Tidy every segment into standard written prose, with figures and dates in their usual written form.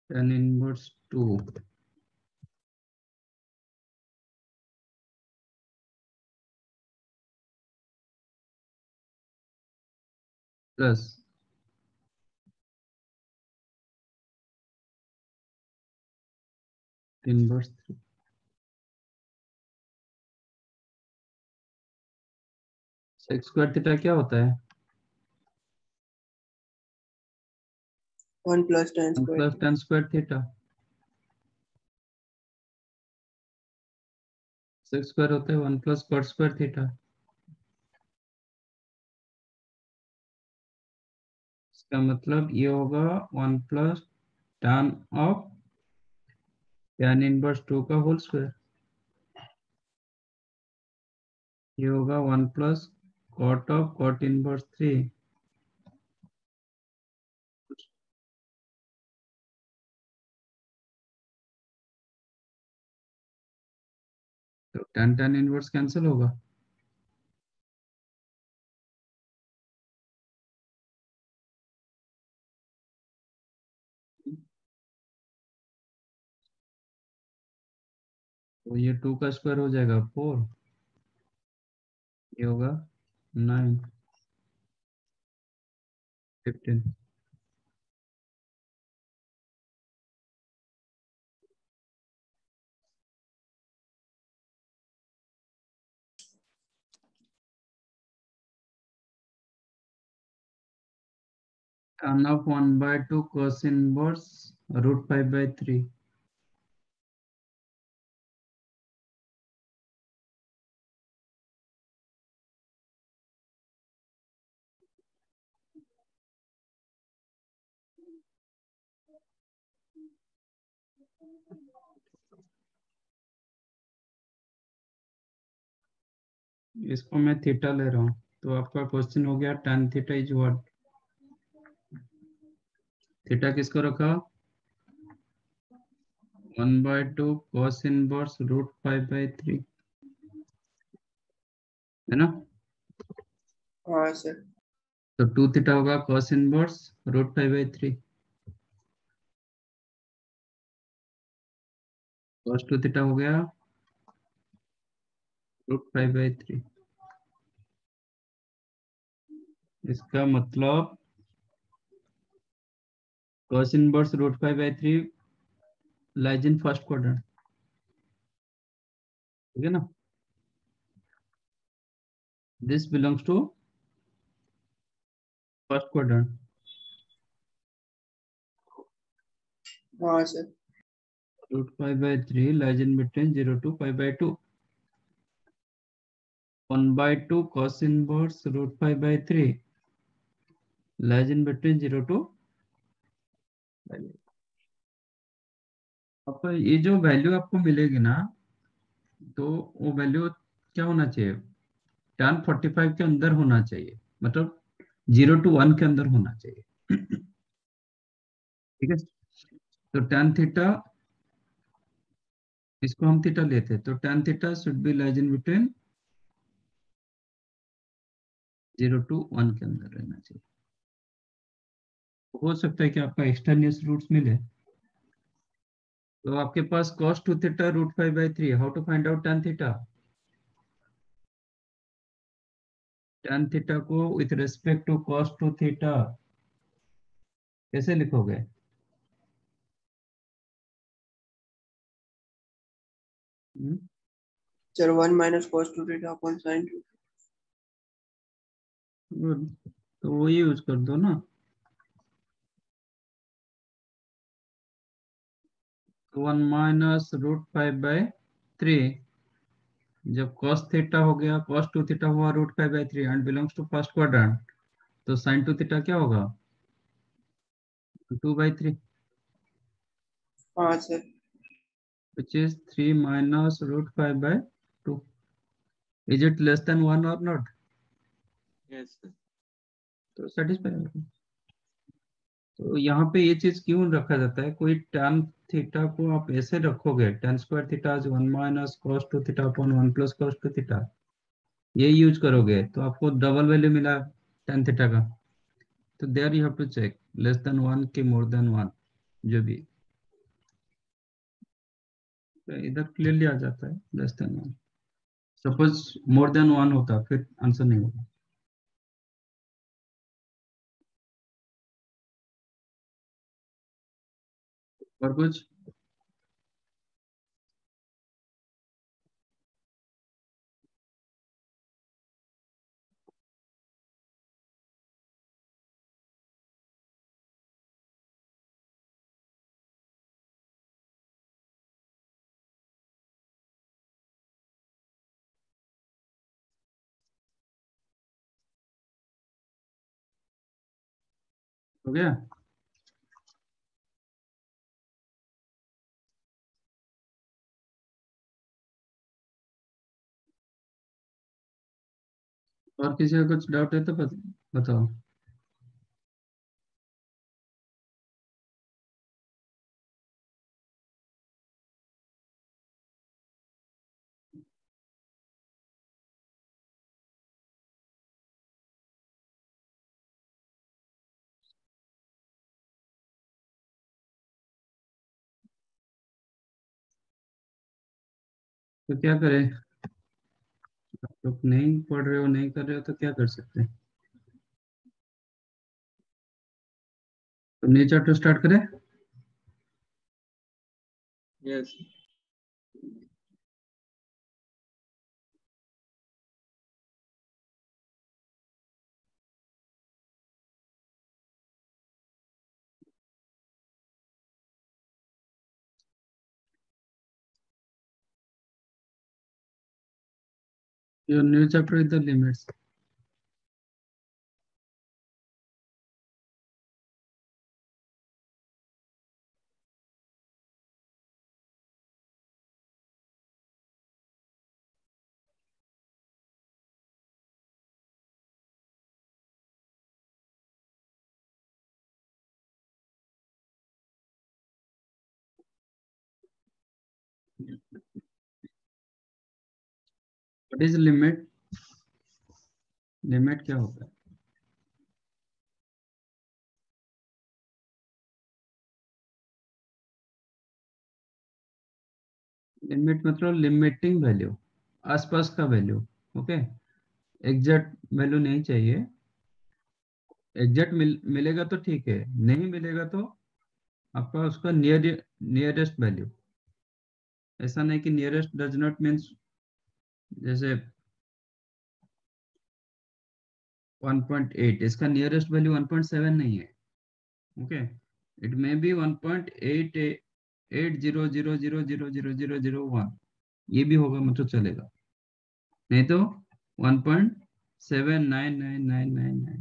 tan inverse 2 plus inverse 3। Sec square theta क्या होता है? 1 plus tan 1 square plus tan square theta. Sec square होता है 1 plus cot square theta. इसका मतलब ये होगा 1 plus tan of tan inverse 2 का होल स्क्वायर। ये होगा 1 plus cot of cot inverse 3। तो tan इनवर्स कैंसिल होगा। तो ये 2 का स्क्वायर हो जाएगा 4। ये होगा 9 15। tan of 1/2 cos inverse √5/3। इसको मैं थीटा ले रहा हूँ, तो आपका क्वेश्चन हो गया tan theta is what. Theta किसको रखा? 1/2 cos इनवर्स √5/3 है ना। हाँ सर। तो 2 थीटा होगा cos इनवर्स √5/3। cos 2 थीटा हो गया √5/3। इसका मतलब cos inverse √5/3 lies in first quadrant, ठीक है ना। This belongs to first quadrant. हाँ sir. √5/3 lies in between 0 to pi/2। 1/2 cos inverse √5/3 lies in between 0 to pi/2। आपको ये जो वैल्यू आपको मिलेगी ना, तो वो वैल्यू क्या होना चाहिए? tan 45 के अंदर होना चाहिए, मतलब 0 to 1 के अंदर होना चाहिए। ठीक है। तो tan थीटा, इसको हम थीटा लेते हैं, तो tan theta should be lies in between 0 to 1 के अंदर रहना चाहिए। हो सकता है कि आपका एक्सट्रानियस रूट्स मिले, तो आपके पास cos 2 theta √5/3। How to find out tan theta? tan theta को with respect to cos 2 theta कैसे लिखोगे? Sir 1 minus cos 2 theta upon sin 2। Good, तो वो यूज कर दो ना। 1 माइनस √5/3, जब cos थीटा हो गया, cos 2 थीटा हुआ √5/3 and belongs to first quadrant, तो sin 2 थीटा क्या होगा? 2/3, हाँ sir. which is 3 minus √5/2। Is it less than 1 or not? Yes sir. तो सेटिस्फाई होगा। तो यहाँ पे ये चीज क्यों रखा जाता है? कोई tan थीटा को आप ऐसे रखोगे, tan square theta 1 minus cos 2 theta upon 1 plus cos 2 theta, ये यूज करोगे तो आपको डबल वैल्यू मिला tan थीटा का। तो there you have to check less than 1 की मोर देन 1, जो भी। तो इधर क्लियरली आ जाता है less than one. Suppose more than one होता फिर आंसर नहीं होगा। और कुछ? हो गया? और किसी का कुछ डाउट है तो बताओ। तो क्या करें? आप लोग नहीं पढ़ रहे हो, नहीं कर रहे हो तो क्या कर सकते हैं? तो न्यू चैप्टर स्टार्ट करें? Yes. Your new chapter is the limits. What is limit? Limit क्या होता है? लिमिट मतलब लिमिटिंग वैल्यू, आसपास का वैल्यू। ओके, एग्जैक्ट वैल्यू नहीं चाहिए। एग्जैक्ट मिलेगा तो ठीक है, नहीं मिलेगा तो आपका उसका नियरेस्ट वैल्यू। ऐसा नहीं कि नियरेस्ट डज नॉट मीन्स जैसे 1.8, इसका नियरेस्ट वैल्यू 1.7 नहीं है। ओके, इट मे बी 1.8800000001, ये भी होगा मतलब चलेगा, नहीं तो 1.799999,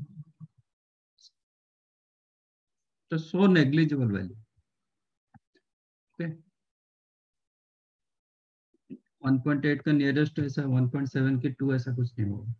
तो सो नेग्लिजिबल वैल्यू। ओके, 1.8 का नियरेस्ट ऐसा 1.7 की 2 ऐसा कुछ नहीं होगा।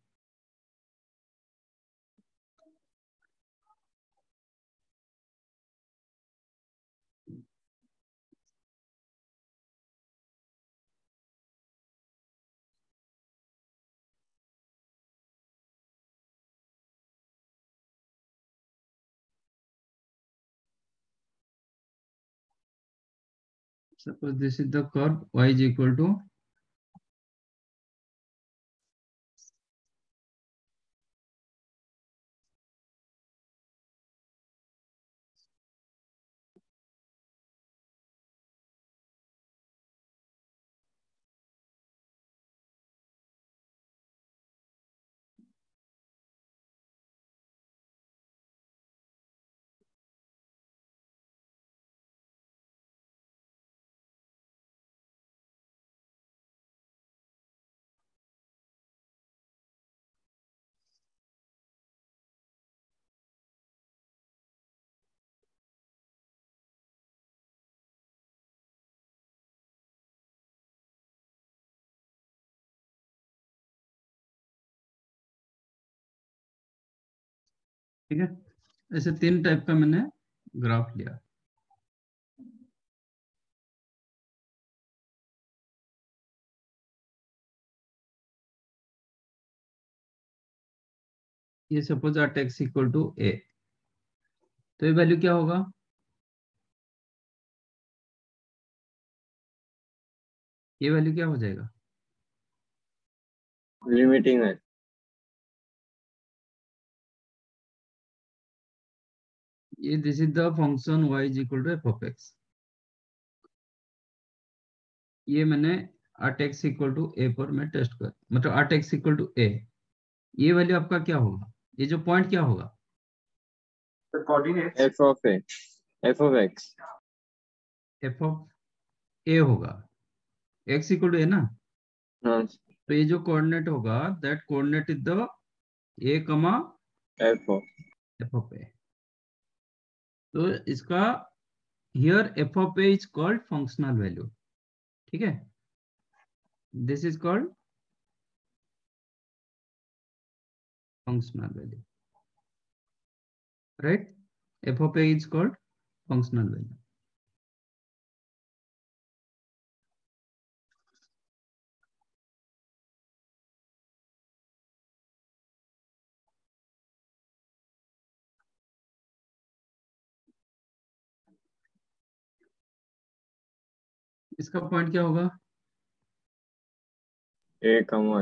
Suppose this is the curve y is equal to ठीक है, ऐसे 3 टाइप का मैंने ग्राफ लिया। ये suppose R takes equal to a, तो ये वैल्यू क्या होगा? ये वैल्यू क्या हो जाएगा? लिमिटिंग है। ये this is the function y is equal to f of x. ये मैंने at x equal to a पर मैं टेस्ट कर, मतलब at x equal to a, ये वैल्यू आपका क्या होगा? ये जो पॉइंट क्या होगा? Coordinates f of a, f of x. F of a होगा, एक्स इक्वल टू ए ना। हाँ, तो ये जो कोऑर्डिनेट होगा, that coordinate is the a comma f of. F of a. तो इसका here f of a is called functional value, ठीक है? This is called functional value, right? F of A is called functional value. इसका point क्या होगा? ए कमा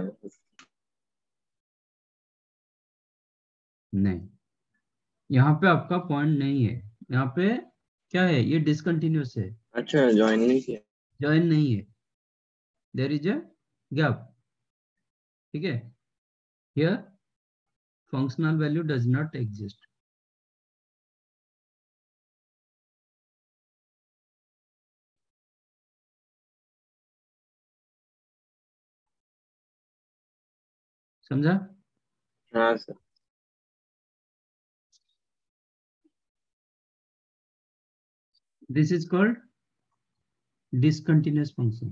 नहीं, यहाँ पे आपका पॉइंट नहीं है। यहाँ पे क्या है? ये डिसकंटिन्यूस है, अच्छा, ज्वाइन नहीं किया। जॉइन नहीं है, देयर इज अ गैप, ठीक है? Here functional value does not exist. समझा? हाँ sir. This is called discontinuous function.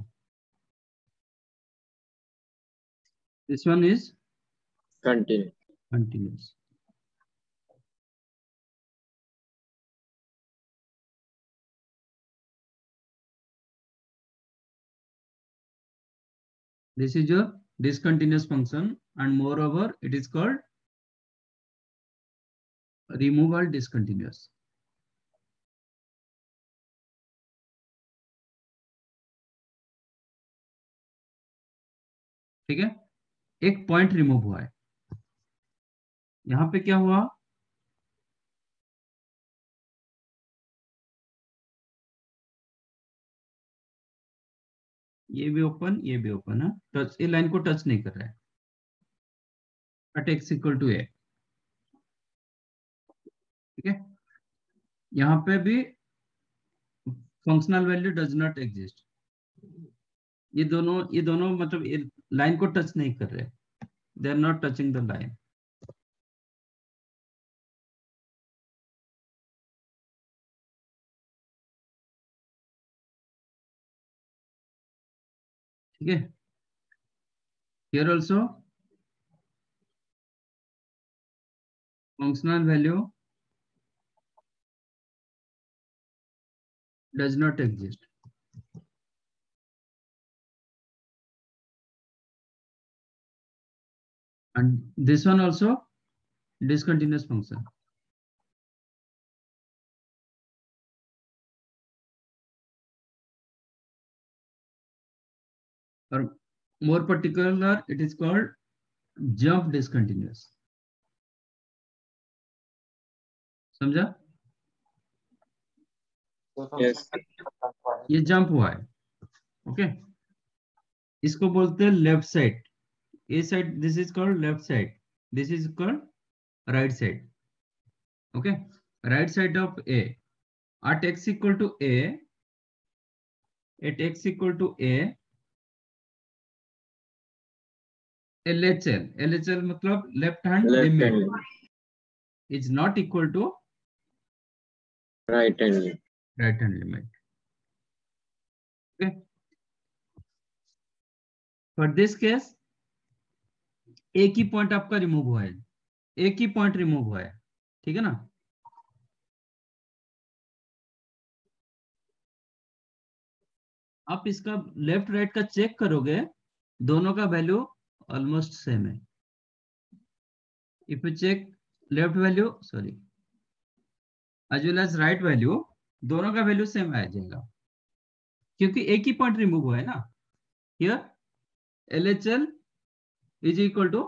This one is continue. continuous. This is your discontinuous function, and moreover it is called removal discontinuous. ठीक है? एक point remove हुआ है। यहां पे क्या हुआ? ये भी ओपन, ये भी ओपन है, टच, ये लाइन को टच नहीं कर रहा है। at x equal to a, ठीक है? यहाँ पे भी functional value does not exist. ये दोनों मतलब लाइन को टच नहीं कर रहे, they are not touching the line. ठीक है? Here also functional value does not exist. And this one also discontinuous function. Or more particular, it is called jump discontinuous. समझा? यस। ये जंप हुआ है, ओके? इसको बोलते हैं left side. A side, this is called left side, this is called right side, okay? Right side of a at x equal to a, at x equal to a, LHL मतलब left hand left limit hand is not equal to right hand. right hand limit. Okay. For this case, एक ही point आपका remove हुआ है, एक ही point remove हुआ है, ठीक है ना? आप इसका लेफ्ट राइट का चेक करोगे, दोनों का वैल्यू ऑलमोस्ट सेम है। If you check left value, sorry, as well as right value, दोनों का वैल्यू सेम आ जाएगा, क्योंकि एक ही पॉइंट रिमूव हुआ है ना। here LHL is equal to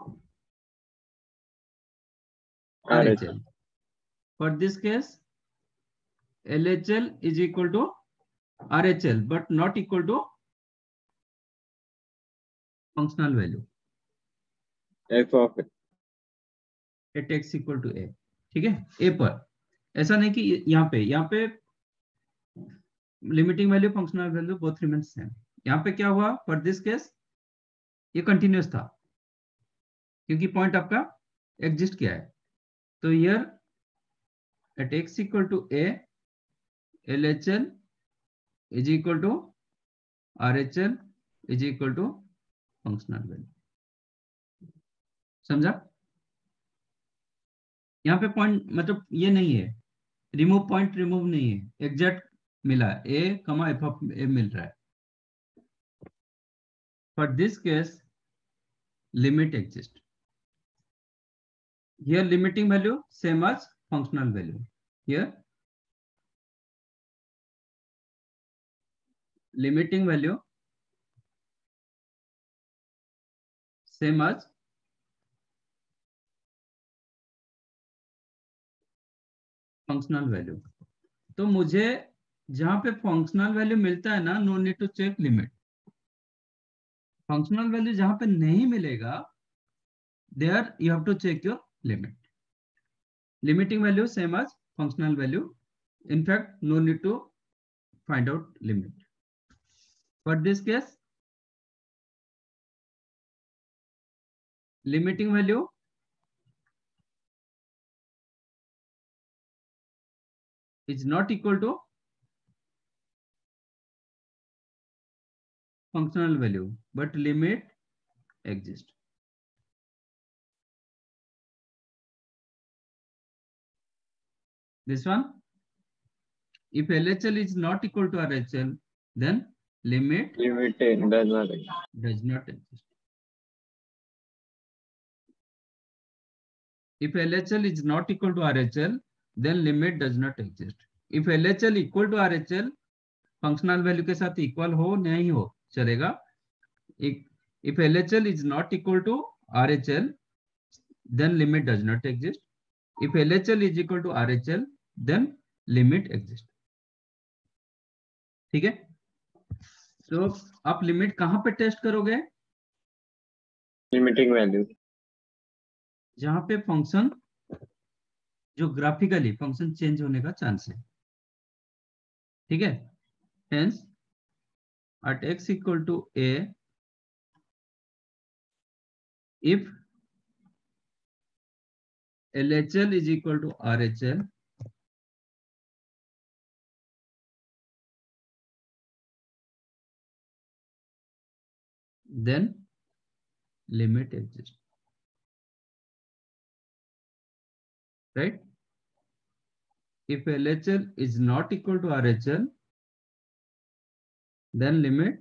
RHL. For this case, LHL is equal to RHL, but not equal to functional value f of a. at x equal to a. ठीक है, a पर ऐसा नहीं कि यहाँ पे limiting value functional value both remain same. यहाँ पे क्या हुआ, फॉर दिस केस ये कंटिन्यूस था क्योंकि पॉइंट आपका एग्जिस्ट किया है. तो here at x equal to a, LHL is equal to RHL is equal to functional value. समझा? यहाँ पे पॉइंट मतलब ये नहीं है, रिमूव पॉइंट रिमूव नहीं है, एग्जैक्ट मिला है, a, f of a मिल रहा है. For this case, limit exists. Here limiting value same as functional value. Here limiting value same as functional value. तो मुझे जहां पे फंक्शनल वैल्यू मिलता है ना, no need to check limit. Functional value जहां पे नहीं मिलेगा, there you have to check your limit. Limiting value same as functional value. In fact no need to find out limit. For this case limiting value is not equal to functional value, but limit exists. This one, if LHL is not equal to RHL, then limit does not exist. If LHL is not equal to RHL, then limit does not exist. If LHL equal to RHL, functional value के साथ equal हो नहीं हो चलेगा. If LHL is not equal to RHL, then limit does not exist. If LHL is equal to RHL, then limit exists. ठीक है? तो आप लिमिट कहां पे टेस्ट करोगे? Limiting value. जहां पे फंक्शन जो ग्राफिकली फंक्शन चेंज होने का चांस है. ठीक है? Hence at x equal to a, if LHL is equal to RHL, then limit exists. Right? If LHL is not equal to RHL, then limit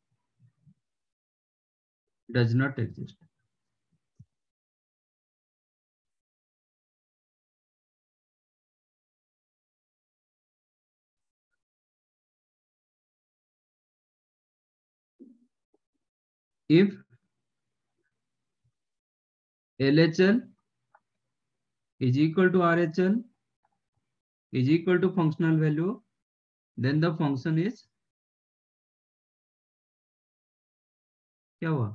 does not exist. If LHL is equal to RHL is equal to functional value, then the function is क्या हुआ?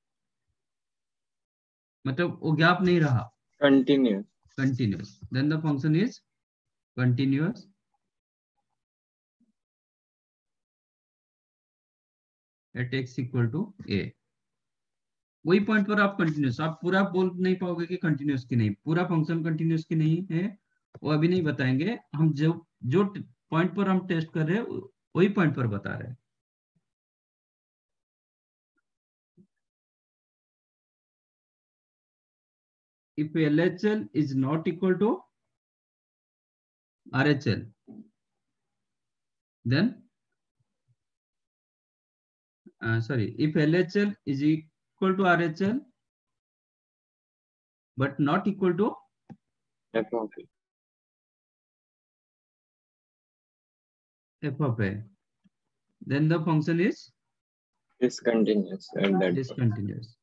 मतलब वो gap नहीं रहा, continuous. Then the function is continuous at x equal to a. वही point पर आप continuous, आप पूरा बोल नहीं पाओगे कि कंटिन्यूस की नहीं, पूरा फंक्शन कंटिन्यूस की नहीं है वो अभी नहीं बताएंगे. हम जो पॉइंट पर हम टेस्ट कर रहे हैं वही पॉइंट पर बता रहे हैं. If LHL is not equal to RHL, then if LHL is equal to RHL but not equal to f of a, then the function is Discontinuous at that point. Discontinuous.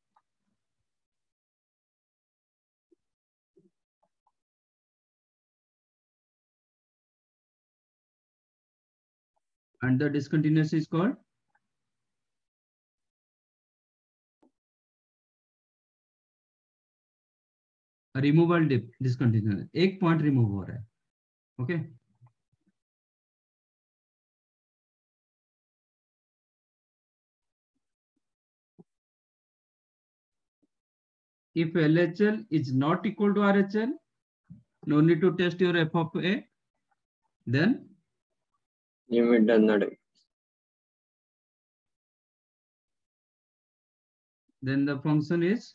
And the discontinuous is called removal discontinuous. एक point remove हो रहा है. Okay If LHL is not equal to RHL, no need to test your f of a. Then Limit does not exist. Then the function is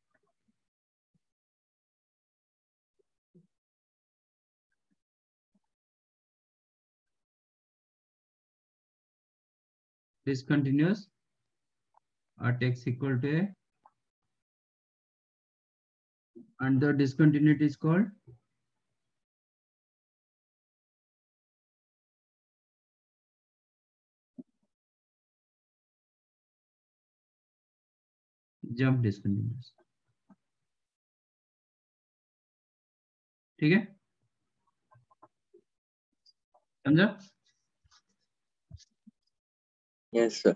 discontinuous at x equal to a, and the discontinuity is called jump discontinuous. ठीक है, समझा? Yes, sir.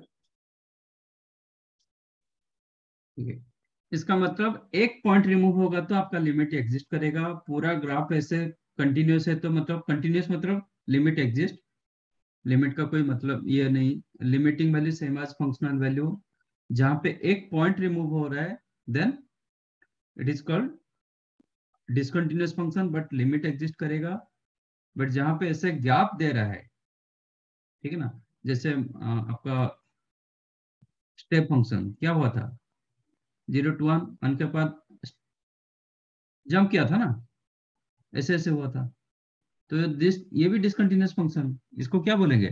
ठीक है, इसका मतलब एक point remove होगा तो आपका लिमिट एग्जिस्ट करेगा. पूरा ग्राफ ऐसे कंटिन्यूस है तो मतलब कंटिन्यूस मतलब लिमिट एग्जिस्ट. लिमिट का कोई मतलब ये नहीं. Limiting value same as functional value. जहां पे एक पॉइंट रिमूव हो रहा है then it is called discontinuous function, but limit exist करेगा. बट जहां पे ऐसे गैप दे रहा है, ठीक है ना, जैसे आपका स्टेप फंक्शन क्या हुआ था, 0 to 1 के बाद जंप किया था ना, ऐसे ऐसे हुआ था. तो ये भी डिसकंटिन्यूअस फंक्शन, इसको क्या बोलेंगे,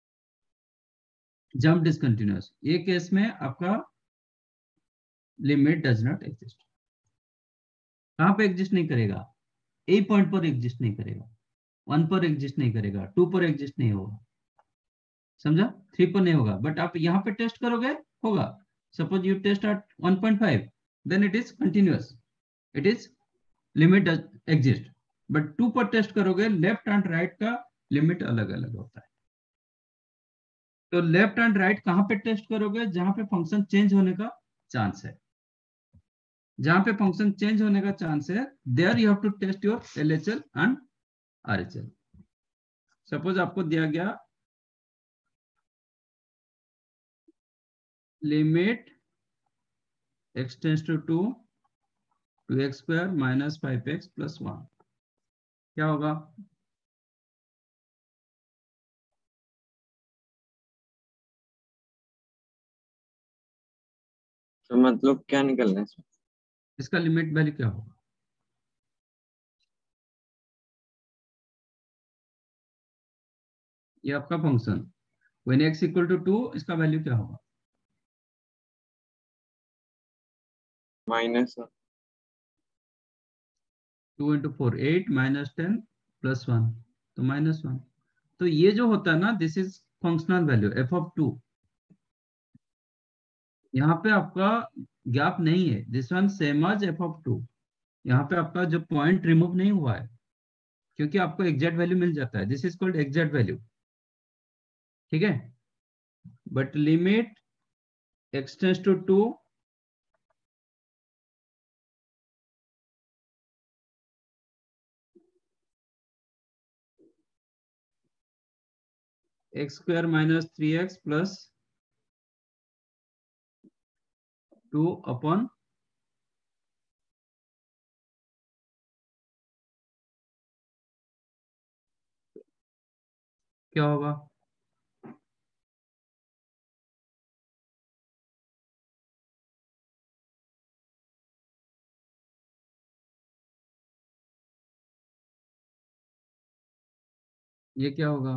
जंप डिसकंटिन्यूअस. ये केस में आपका लिमिट डज नॉट एग्जिस्ट. कहां पे एग्जिस्ट नहीं करेगा, ए पॉइंट पर एग्जिस्ट नहीं करेगा, 1 पर एग्जिस्ट नहीं करेगा, 2 पर एग्जिस्ट नहीं होगा, समझा, 3 पर नहीं होगा. बट आप यहाँ पे टेस्ट करोगे होगा. Suppose you test at 1.5, then it is continuous, it is limit exist. But 2 पर टेस्ट करोगे, लेफ्ट एंड राइट का लिमिट अलग अलग होता है. तो लेफ्ट एंड राइट कहां पे टेस्ट करोगे, जहां पे फंक्शन चेंज होने का चांस है. जहां पे फंक्शन चेंज होने का चांस है, there you have to test your LHL and RHL. Suppose आपको दिया गया limit x tends to 2 2x square minus 5x plus 1, क्या होगा, तो मतलब क्या निकलना है इसमें? इसका लिमिट वैल्यू क्या होगा, ये आपका function when x equal to 2, इसका वैल्यू क्या होगा, माइनस 2 into 4 8 minus 10 plus 1, तो माइनस 1. तो ये जो होता है ना, this is functional value f of 2. यहाँ पे आपका गैप नहीं है, this one same as f of 2. यहाँ पे आपका जो पॉइंट रिमूव नहीं हुआ है, क्योंकि आपको एग्जैक्ट वैल्यू मिल जाता है. This is called exact value, ठीक है. But limit x tends to 2 x square minus 3x plus 2 upon क्या होगा, ये क्या होगा,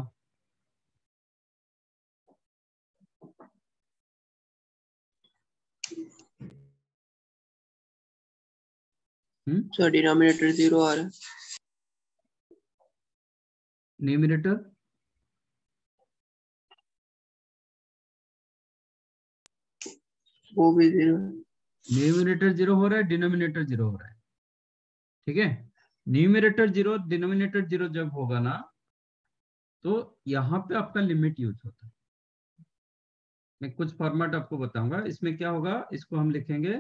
सर डिनोमिनेटर 0 आ रहा है. न्यूमरेटर वो भी 0। न्यूमरेटर 0 हो रहा है, डिनोमिनेटर 0 हो रहा है, ठीक है। न्यूमरेटर 0 डिनोमिनेटर 0 जब होगा ना, तो यहाँ पे आपका लिमिट यूज होता है। मैं कुछ फॉर्मेट आपको बताऊंगा। इसमें क्या होगा, इसको हम लिखेंगे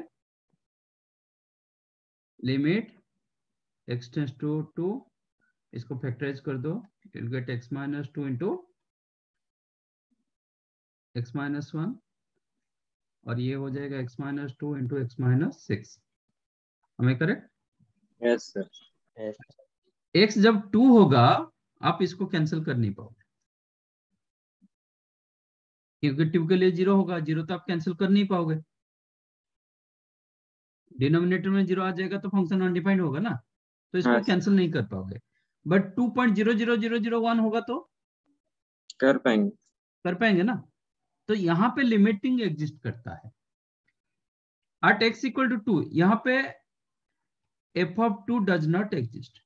लिमिट x टेंड्स टू 2, इसको फैक्टराइज कर दो, it will get x minus 2 into x minus 1, और ये हो जाएगा x minus 2 into x minus 6। हमें correct? Yes sir. Yes. x जब 2 होगा आप इसको कैंसिल कर नहीं पाओगे, क्योंकि 2 के लिए 0 होगा, 0 तो आप कैंसिल कर नहीं पाओगे। डिनोमिनेटर में 0 आ जाएगा तो फंक्शन अनडिफाइंड होगा ना, तो इसको हाँ कैंसिल नहीं कर पाओगे। बट 2.00001 होगा तो कर पाएंगे। कर पाएंगे ना। तो यहाँ पे लिमिटिंग एग्जिस्ट करता है at x equal to 2। यहाँ पे f of 2 does not exist।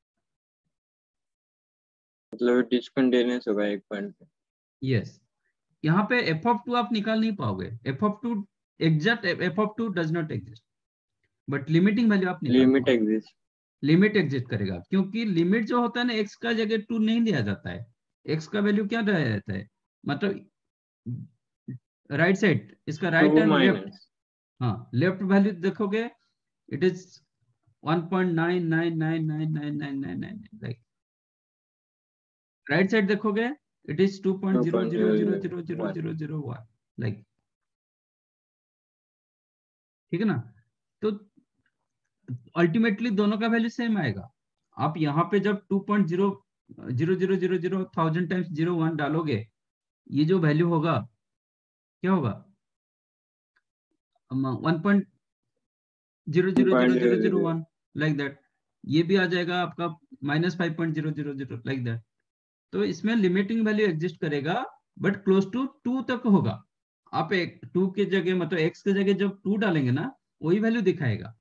मतलब डिसकंटिन्यूअस होगा एक पॉइंट पे। यस, यहाँ पे f of 2 आप निकाल नहीं पाओगे। f of 2 exact f of 2 does not exist, but limiting value आप निकाल लिमिट पाओगे। एग्जिस्ट। लिमिट एग्जिस्ट करेगा, क्योंकि लिमिट जो होता है ना, x का जगह 2 नहीं दिया जाता है। x का वैल्यू क्या दिया जाता है, मतलब राइट साइड, इसका राइट 2 एंड लेफ्ट। माइनस। हाँ, लेफ्ट वैल्यू देखोगे it is 1.9999999, like right side देखोगे इट इज 2.0001। 2.0000001, लाइक, ठीक है ना। तो अल्टीमेटली दोनों का वैल्यू सेम आएगा। आप यहाँ पे जब 2.000001000 टाइम्स 01 डालोगे, ये जो वैल्यू होगा क्या होगा, 1.0000001, लाइक दैट। ये भी आ जाएगा आपका -5.000, लाइक दैट। तो इसमें लिमिटिंग वैल्यू एग्जिस्ट करेगा, बट क्लोज टू 2 तक होगा। आप एक 2 के जगह, मतलब x के जगह जब 2 डालेंगे ना, वही वैल्यू दिखाएगा,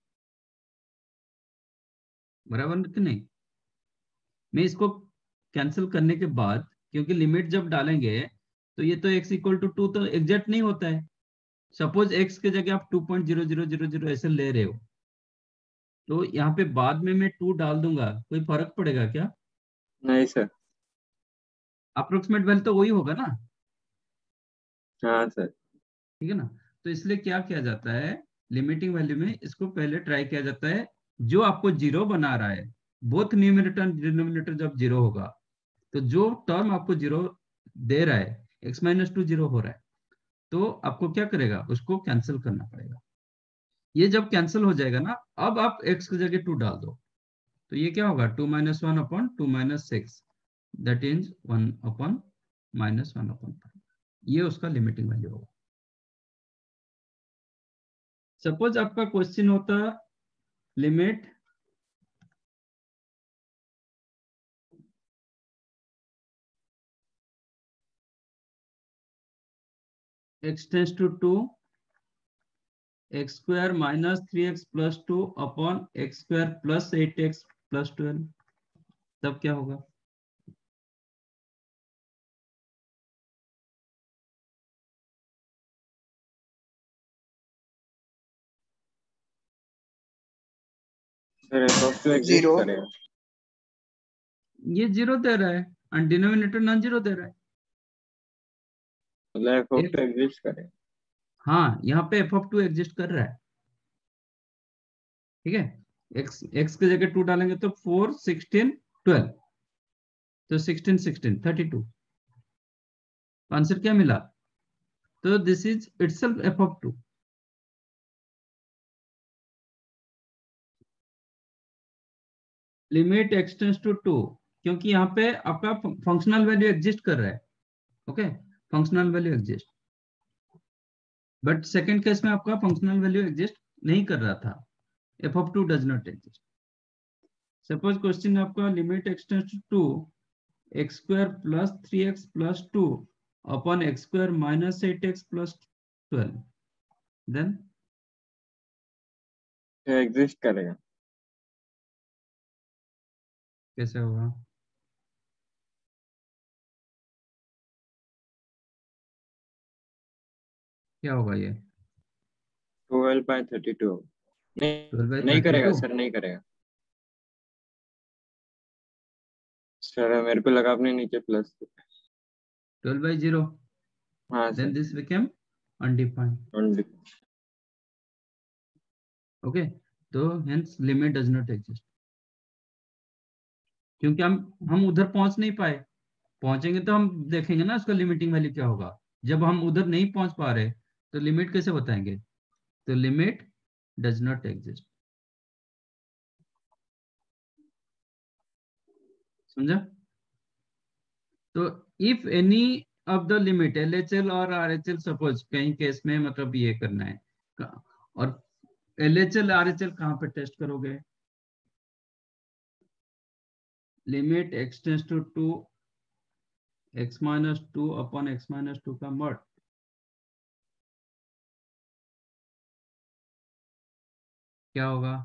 बराबर कि नहीं। मैं इसको कैंसिल करने के बाद, क्योंकि लिमिट जब डालेंगे तो ये तो x इक्वल टू 2 तो एग्जैक्ट नहीं होता है। सपोज x के जगह आप 2.00000 ऐसे ले रहे हो, तो यहाँ पे बाद में मैं 2 डाल दूंगा, कोई फर्क पड़ेगा क्या? नहीं सर। अप्रोक्सीमेट वैल्यू तो वही होगा ना, हाँ सर। ठीक है ना। तो इसलिए क्या किया जाता है, लिमिटिंग वैल्यू में इसको पहले ट्राई किया जाता है जो आपको 0 बना रहा है। बोथ न्यूमरेटर एंड डिनोमिनेटर जब 0 होगा, तो जो टर्म आपको 0 दे रहा है, x माइनस 2 0 हो रहा है, तो आपको क्या करेगा, उसको कैंसिल करना पड़ेगा। ये जब कैंसिल हो जाएगा ना, अब आप x की जगह 2 डाल दो, तो ये क्या होगा, 2 - 1 upon 2 - 6, that is 1 upon -1 upon 5। ये उसका लिमिटिंग वैल्यू होगा। सपोज आपका क्वेश्चन होता limit x tends to 2, x square minus 3x plus 2 upon x square plus 8x plus 12, तब क्या होगा? Sir f exist 0। करेगा। ये 0 दे रहा है और डिनोमिनेटर नॉन 0 दे रहा है। मतलब एक, f एग्जिस्ट करेगा। हाँ, यहाँ पे f of 2 एग्जिस्ट कर रहा है, ठीक है। x की जगह 2 डालेंगे तो 4 16 12, तो 16 16 32, आंसर क्या मिला? तो this is itself f of 2। Limit x tends to 2, क्योंकि यहाँ पे आपका फंक्शनल वैल्यू एग्जिस्ट कर रहा है, okay, functional value exist. But second case में आपका फंक्शनल वैल्यू एग्जिस्ट नहीं कर रहा था, f of 2 does not exist. Suppose question आपका limit x tends to 2, x square plus 3x plus 2 upon x square minus 8x plus 12, then exist करेगा। कैसे होगा? क्या होगा ये? 12/32 नहीं 12/32 करेगा सर, नहीं करेगा सर। मेरे को लगा आपने नीचे प्लस 12/0 हाँ then sir. this became undefined. Okay, तो hence limit does not exist, क्योंकि हम उधर पहुंच नहीं पाए। पहुंचेंगे तो हम देखेंगे ना उसका लिमिटिंग वैल्यू क्या होगा। जब हम उधर नहीं पहुंच पा रहे तो लिमिट कैसे बताएंगे। तो लिमिट डज नॉट एग्जिस्ट। समझा। तो if any of the limit LHL और RHL, सपोज कहीं केस में मतलब ये करना है, और LHL RHL कहाँ पे टेस्ट करोगे। Limit x tends to 2 x-2 upon x-2 का मॉड। क्या होगा।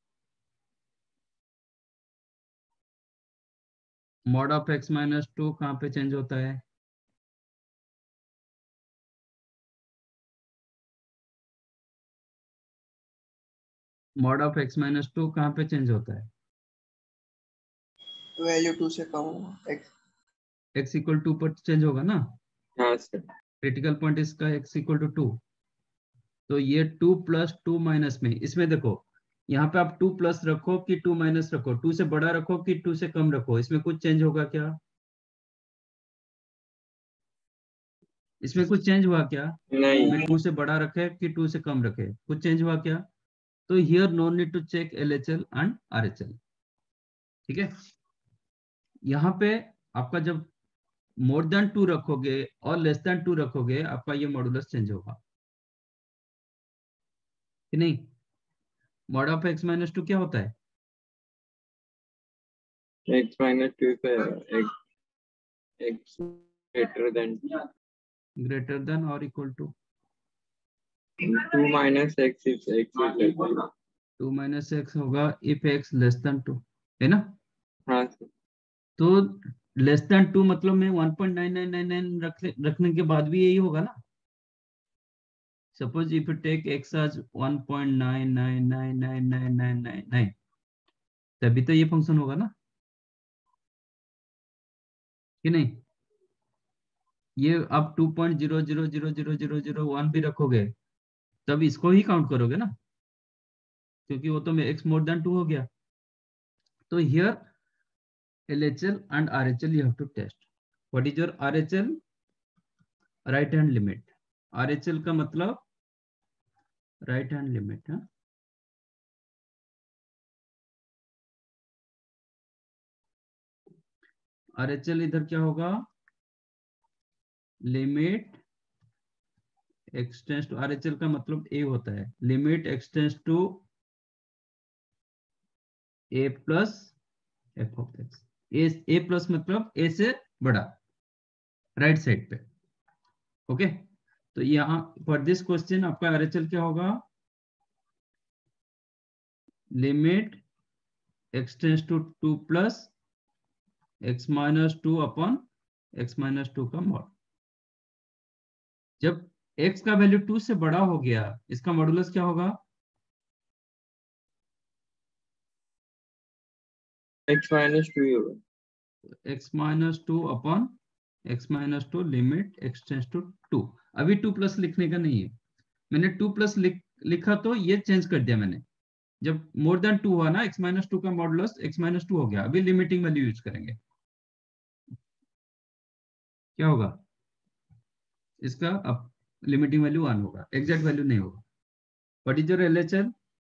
मॉड ऑफ x-2 कहाँ पे चेंज होता है। मॉड ऑफ x-2 कहाँ पे चेंज होता है। वैल्यू 2 से कम होगा, x इक्वल 2 पर चेंज होगा ना। हाँ सर। क्रिटिकल पॉइंट इसका x इक्वल टू 2। तो ये 2 + 2 माइनस में, इसमें देखो यहाँ पे आप 2 प्लस रखो कि 2 माइनस रखो, 2 से बड़ा रखो कि 2 से कम रखो, इसमें कुछ चेंज होगा क्या। इसमें कुछ चेंज हुआ क्या। नहीं मैं 2 से बड़ा रखे कि 2 से कम रखे, कुछ चेंज हुआ क्या। तो here no need to check LHL and RHL। ठीक है। यहाँ पे आपका जब मोर देन 2 रखोगे और लेस देन 2 रखोगे, आपका ये मॉडुलस चेंज होगा कि नहीं। मॉड ऑफ x-2 क्या होता है। x-2 पे x ग्रेटर देन और equal to 2 - x is x is 2 - x होगा इफ x लेस देन 2, है ना। हाँ सर। तो लेस देन 2 मतलब में 1.9999 रखने के बाद भी यही होगा ना। Suppose if you take x as 1.99999999, तभी तो ये फंक्शन होगा ना कि नहीं। ये आप 2.00000001 भी रखोगे तब इसको ही काउंट करोगे ना, क्योंकि वो तो x मोर देन 2 हो गया। तो हियर LHL and RHL you have to test. What is your RHL? Right hand limit. RHL का मतलब right hand limit है। RHL इधर क्या होगा। Limit x tends to, RHL का मतलब a होता है, limit x tends to a plus f of x। a plus मतलब a से बड़ा, राइट साइड पे। ओके। तो यहाँ फॉर दिस क्वेश्चन आपका RHL क्या होगा। Limit x tends to 2 plus x-2 upon x-2 का मॉड। जब x का वैल्यू 2 से बड़ा हो गया, इसका मॉडुलस क्या होगा। x-2 होगा। x-2 upon x-2 limit x tends to 2। अभी 2 प्लस लिखने का नहीं है, मैंने 2 प्लस लिखा तो ये चेंज कर दिया मैंने। जब मोर देन 2 हुआ ना, x-2 का मॉडुलस x-2 हो गया। अभी लिमिटिंग वैल्यू यूज करेंगे, क्या होगा इसका। अब लिमिटिंग वैल्यू 1 होगा, एग्जैक्ट वैल्यू नहीं होगा। What is your LHL।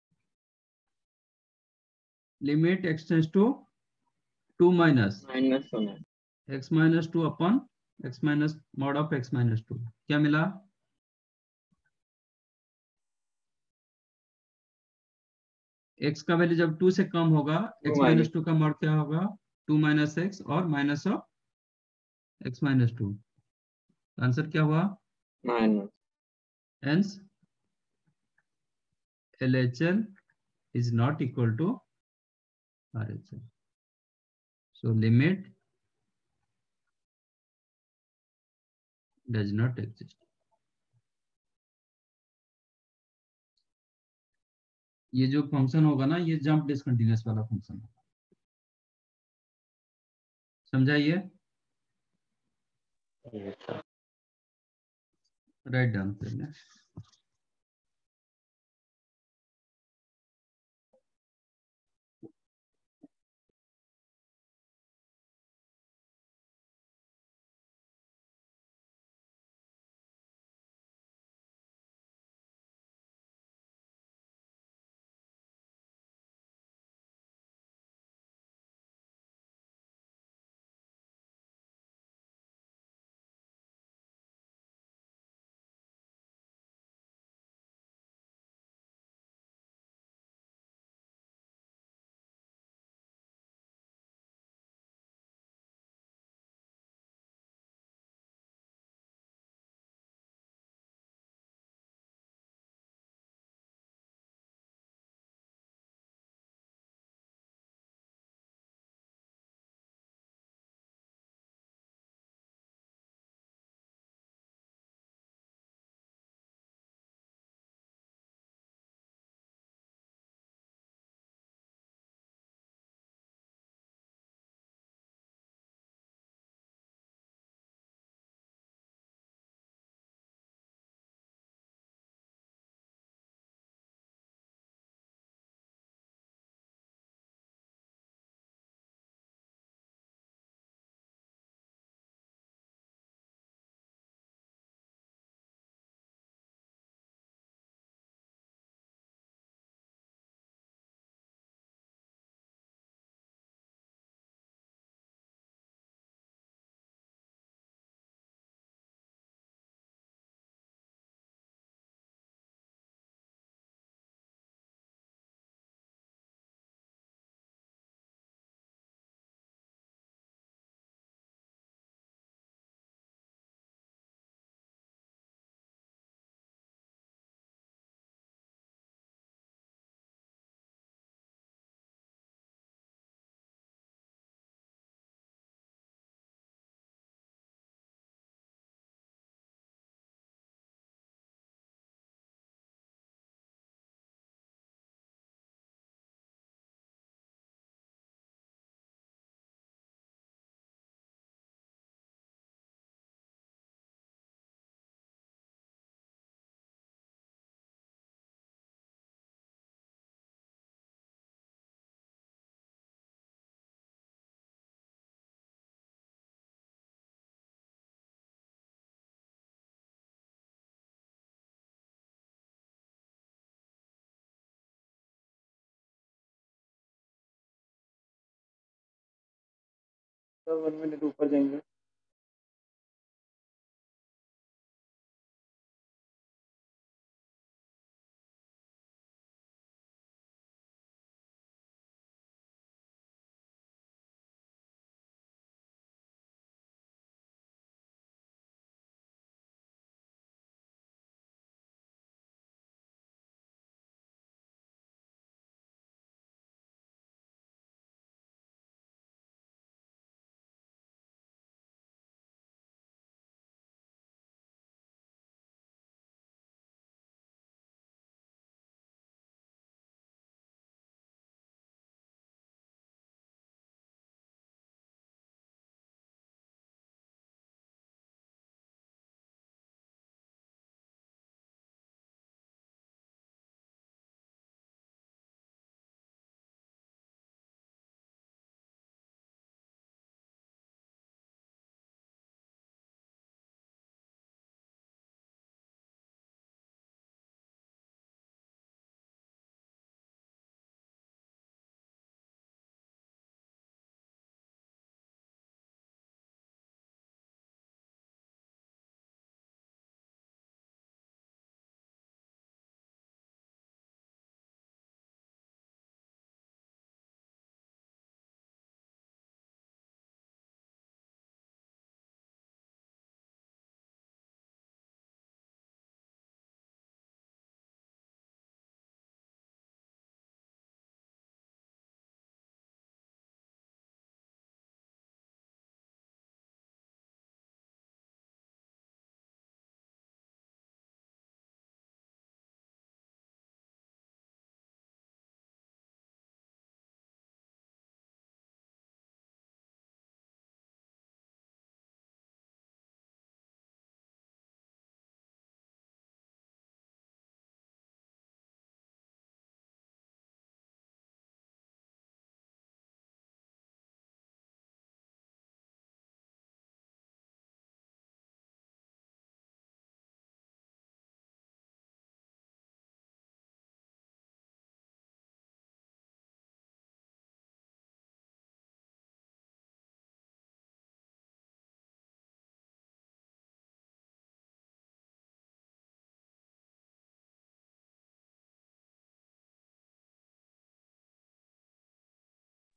Limit x tends to 2 minus minus होना x-2 upon x minus mod of x-2, क्या मिला। x का वैल्यू जब 2 से कम होगा, 2 x-2 का मॉड क्या होगा। 2 - x और माइनस ऑफ x-2। आंसर क्या हुआ। Minus. Hence LHL is not equal to RHL. So limit does not exist. ये जो फंक्शन होगा ना, ये जंप डिसकंटिन्यूअस वाला फंक्शन है। समझाइए। Yes, sir. राइट डाउन पहले। सर 1 मिनट ऊपर जाएंगे।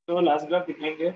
तो लास्ट ग्राफ दिखाएंगे।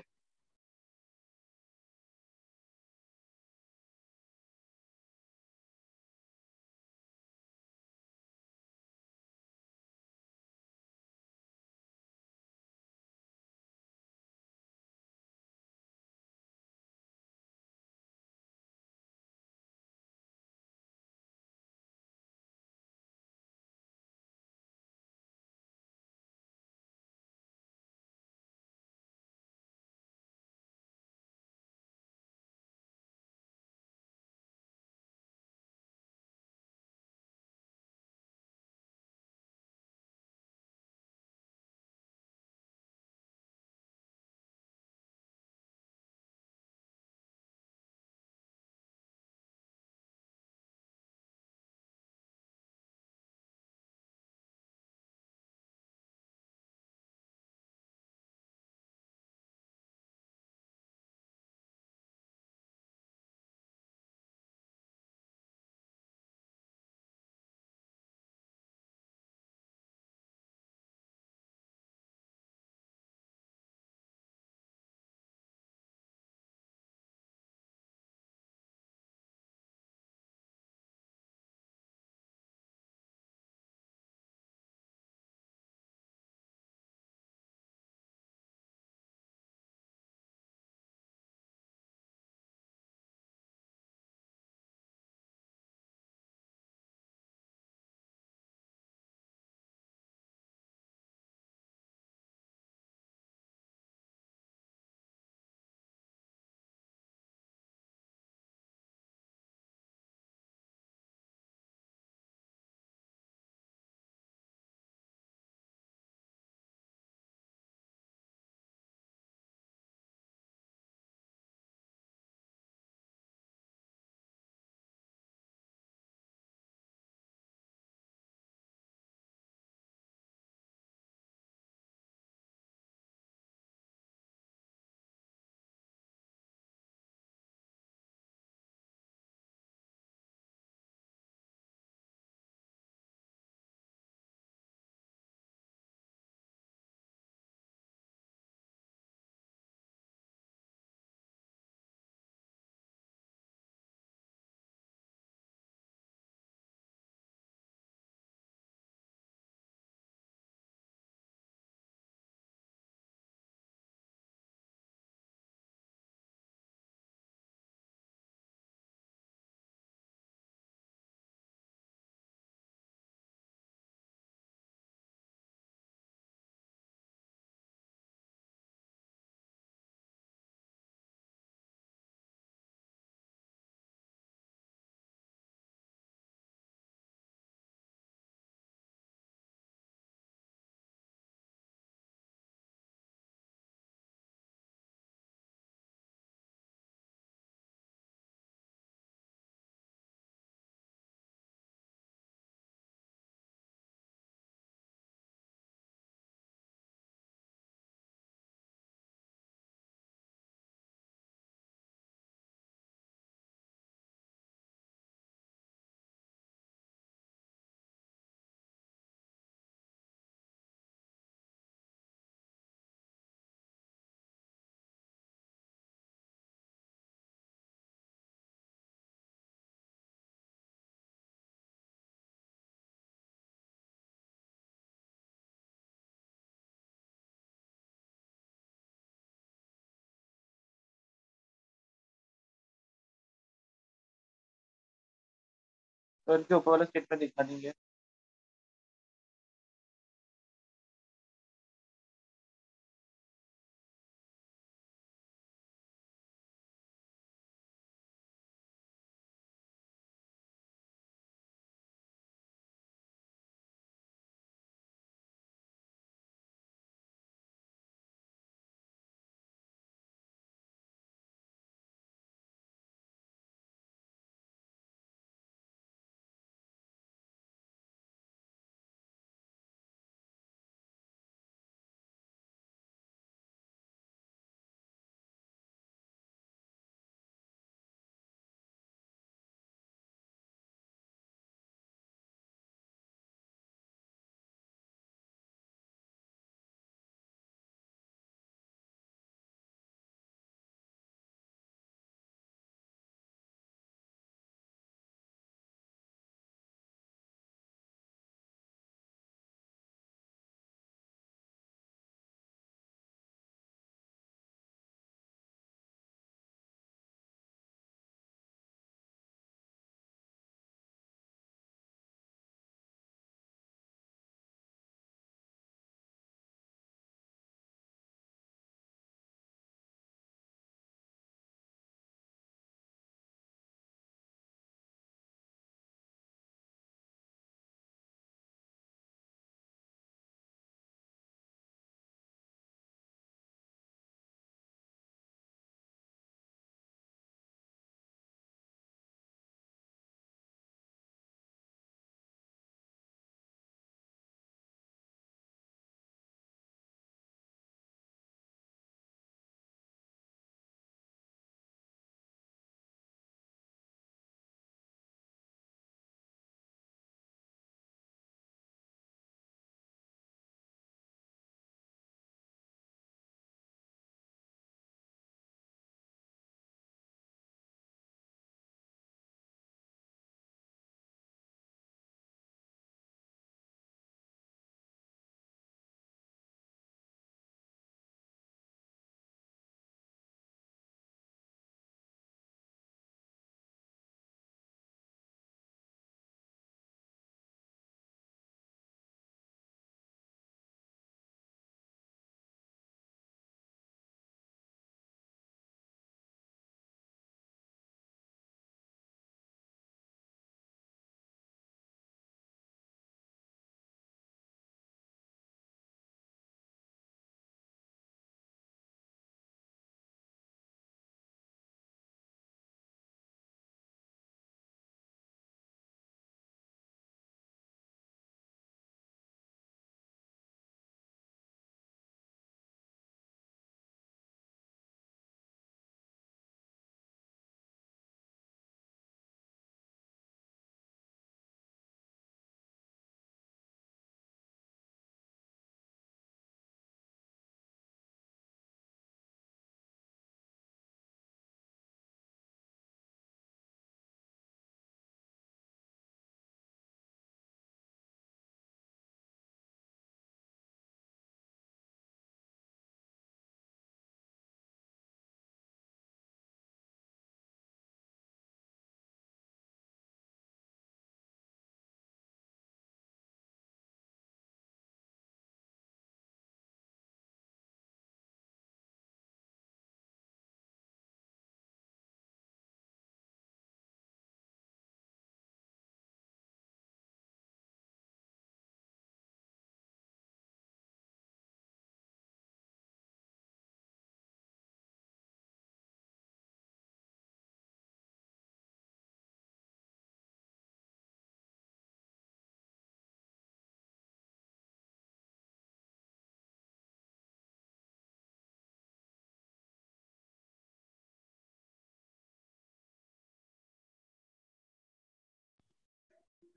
तो इनके ऊपर वाला स्टेटमेंट दिखा देंगे।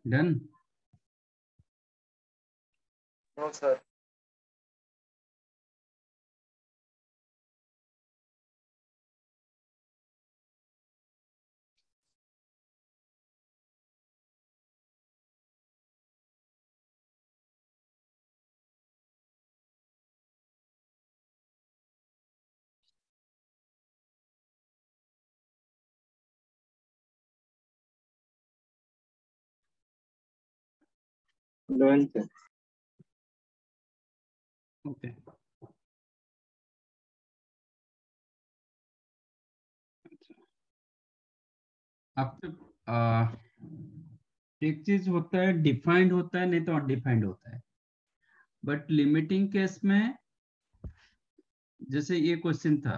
Done. No sir. Done sir. Okay, अब एक चीज होता है डिफाइंड होता है, नहीं तो अनडिफाइंड होता है। बट लिमिटिंग केस में जैसे ये क्वेश्चन था,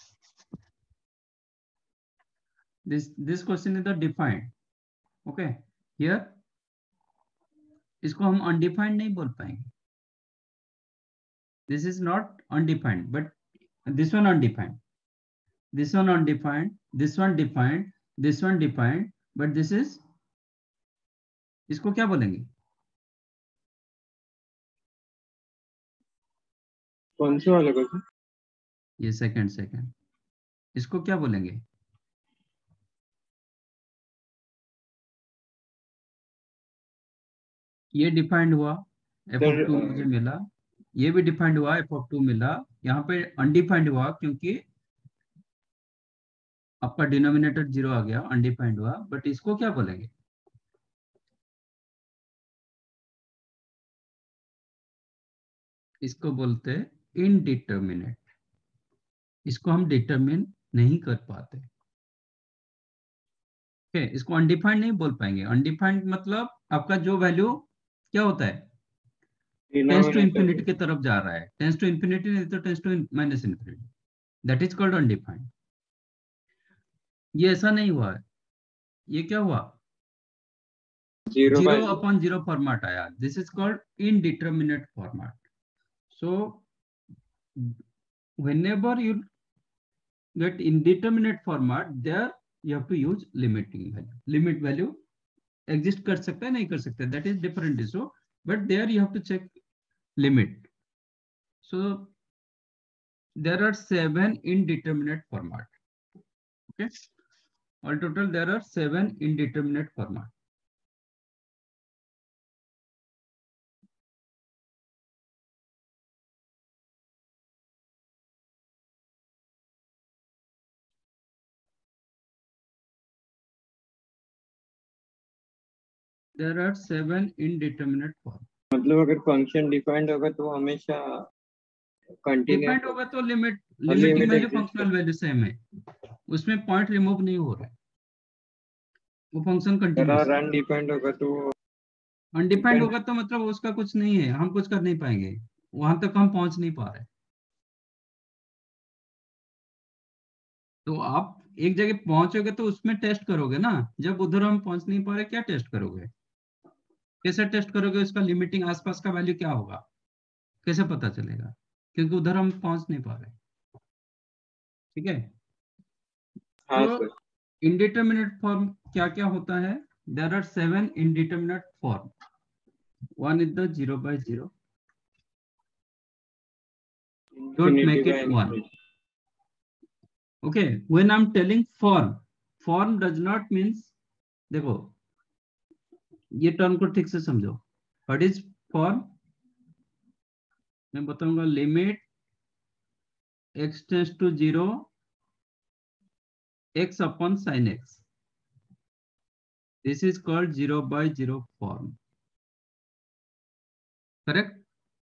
this question is the defined. Okay, here इसको हम अनडिफाइंड नहीं बोल पाएंगे। This is not undefined but this one undefined, this one undefined, this one defined, this one defined, but this is, इसको क्या बोलेंगे? कौन से वाले को? ये सेकंड, इसको क्या बोलेंगे? ये डिफाइंड हुआ, f of 2 मुझे मिला, ये भी डिफाइंड हुआ, f of 2 मिला। यहाँ पे अनडिफाइंड हुआ क्योंकि आपका डिनोमिनेटर 0 आ गया, अनडिफाइंड हुआ। बट इसको क्या बोलेंगे? इसको बोलते हैं इनडिटर्मिनेट। इसको हम डिटरमिन नहीं कर पाते। ओके, इसको अनडिफाइंड नहीं बोल पाएंगे। अनडिफाइंड मतलब आपका जो वैल्यू क्या होता है, टेंस टू इंफिनिटी की तरफ जा रहा है। टेंस टू इंफिनिटी नहीं तो tends to minus infinity, that is called undefined. ये ऐसा नहीं हुआ है, ये क्या हुआ, 0 अपॉन 0 फॉर्मेट आया। This is called indeterminate format. So whenever you get indeterminate format, there you have to use limiting value. Limit value exist कर सकता है, नहीं कर सकता, that is different issue, but there you have to check limit. So there are 7 indeterminate format. Okay, all total there are 7 indeterminate format. There are 7 indeterminate format. मतलब अगर function defined होगा तो हमेशा कंटिन्यूस डिफाइंड होगा तो limiting value functional value same है, उसमें point remove नहीं हो रहा है, वो फंक्शन कंटिन्यूस है। अनडिफाइंड होगा तो अनडिफाइंड होगा तो मतलब उसका कुछ नहीं है, हम कुछ कर नहीं पाएंगे, वहां तक हम पहुंच नहीं पा रहे। तो आप एक जगह पहुंचोगे तो उसमें टेस्ट करोगे ना, जब उधर हम पहुंच नहीं पा रहे क्या टेस्ट करोगे, कैसे टेस्ट करोगे, उसका लिमिटिंग आसपास का वैल्यू क्या होगा, कैसे पता चलेगा, क्योंकि उधर हम पहुंच नहीं पा रहे। ठीक है, तो इंडिटरमिनेट फॉर्म क्या क्या होता है? There are 7 indeterminate form. One is the 0 by 0. Don't make it 1. Okay, when I'm telling form does not means, देखो ये टर्म को ठीक से समझो। What is form? मैं बताऊंगा, limit x tends to 0 x upon sin x. This is called 0 by 0 form. Correct?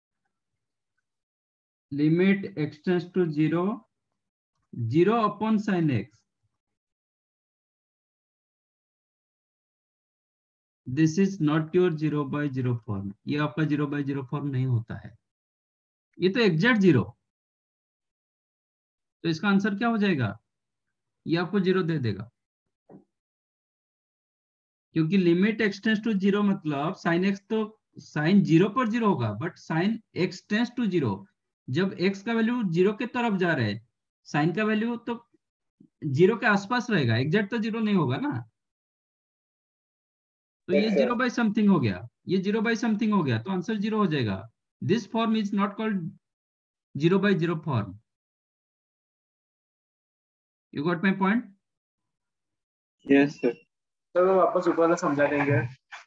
Limit x tends to 0 upon sin x. This is not your 0 by 0 form. ये आपका 0 by 0 form नहीं होता है, ये तो exact 0। तो इसका आंसर क्या हो जाएगा, ये आपको 0 दे देगा, क्योंकि लिमिट x टेंड्स टू 0 मतलब sin x तो sin 0 पर 0 होगा, but sin x tends to 0, जब x का वैल्यू 0 के तरफ जा रहा है, sin का वैल्यू तो 0 के आसपास रहेगा, एग्जैक्ट तो 0 नहीं होगा ना। तो ये Yes, sir. 0/समथिंग हो गया, ये 0/समथिंग हो गया, तो आंसर 0 हो जाएगा. This form is not called 0/0 form. You got my point? Yes, sir. तो वापस ऊपर वाला समझा देंगे.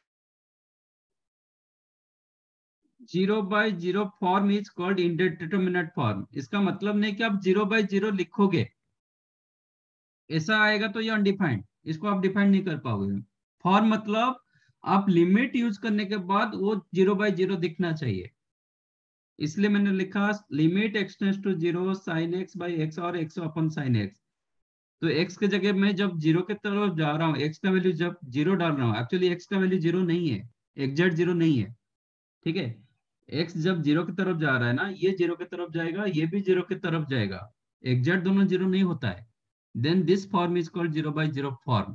0/0 form is called indeterminate form. इसका मतलब नहीं कि आप 0/0 लिखोगे, ऐसा आएगा तो ये अनडिफाइंड, इसको आप डिफाइन नहीं कर पाओगे. फॉर्म मतलब आप लिमिट यूज करने के बाद वो 0/0 दिखना चाहिए. इसलिए मैंने लिखा limit x tends to 0 sin x by x और x अपन sin x. तो x के जगह मैं जब 0 के तरफ जा रहा हूँ, x का वैल्यू जब 0 डाल रहा हूँ, एक्चुअली x का वैल्यू 0 नहीं है, एग्जैक्ट 0 नहीं है. ठीक है, x जब 0 की तरफ जा रहा है ना, ये 0 की तरफ जाएगा, ये भी 0 की तरफ जाएगा, एग्जैक्ट दोनों 0 नहीं होता है. Then this form is called 0/0 form.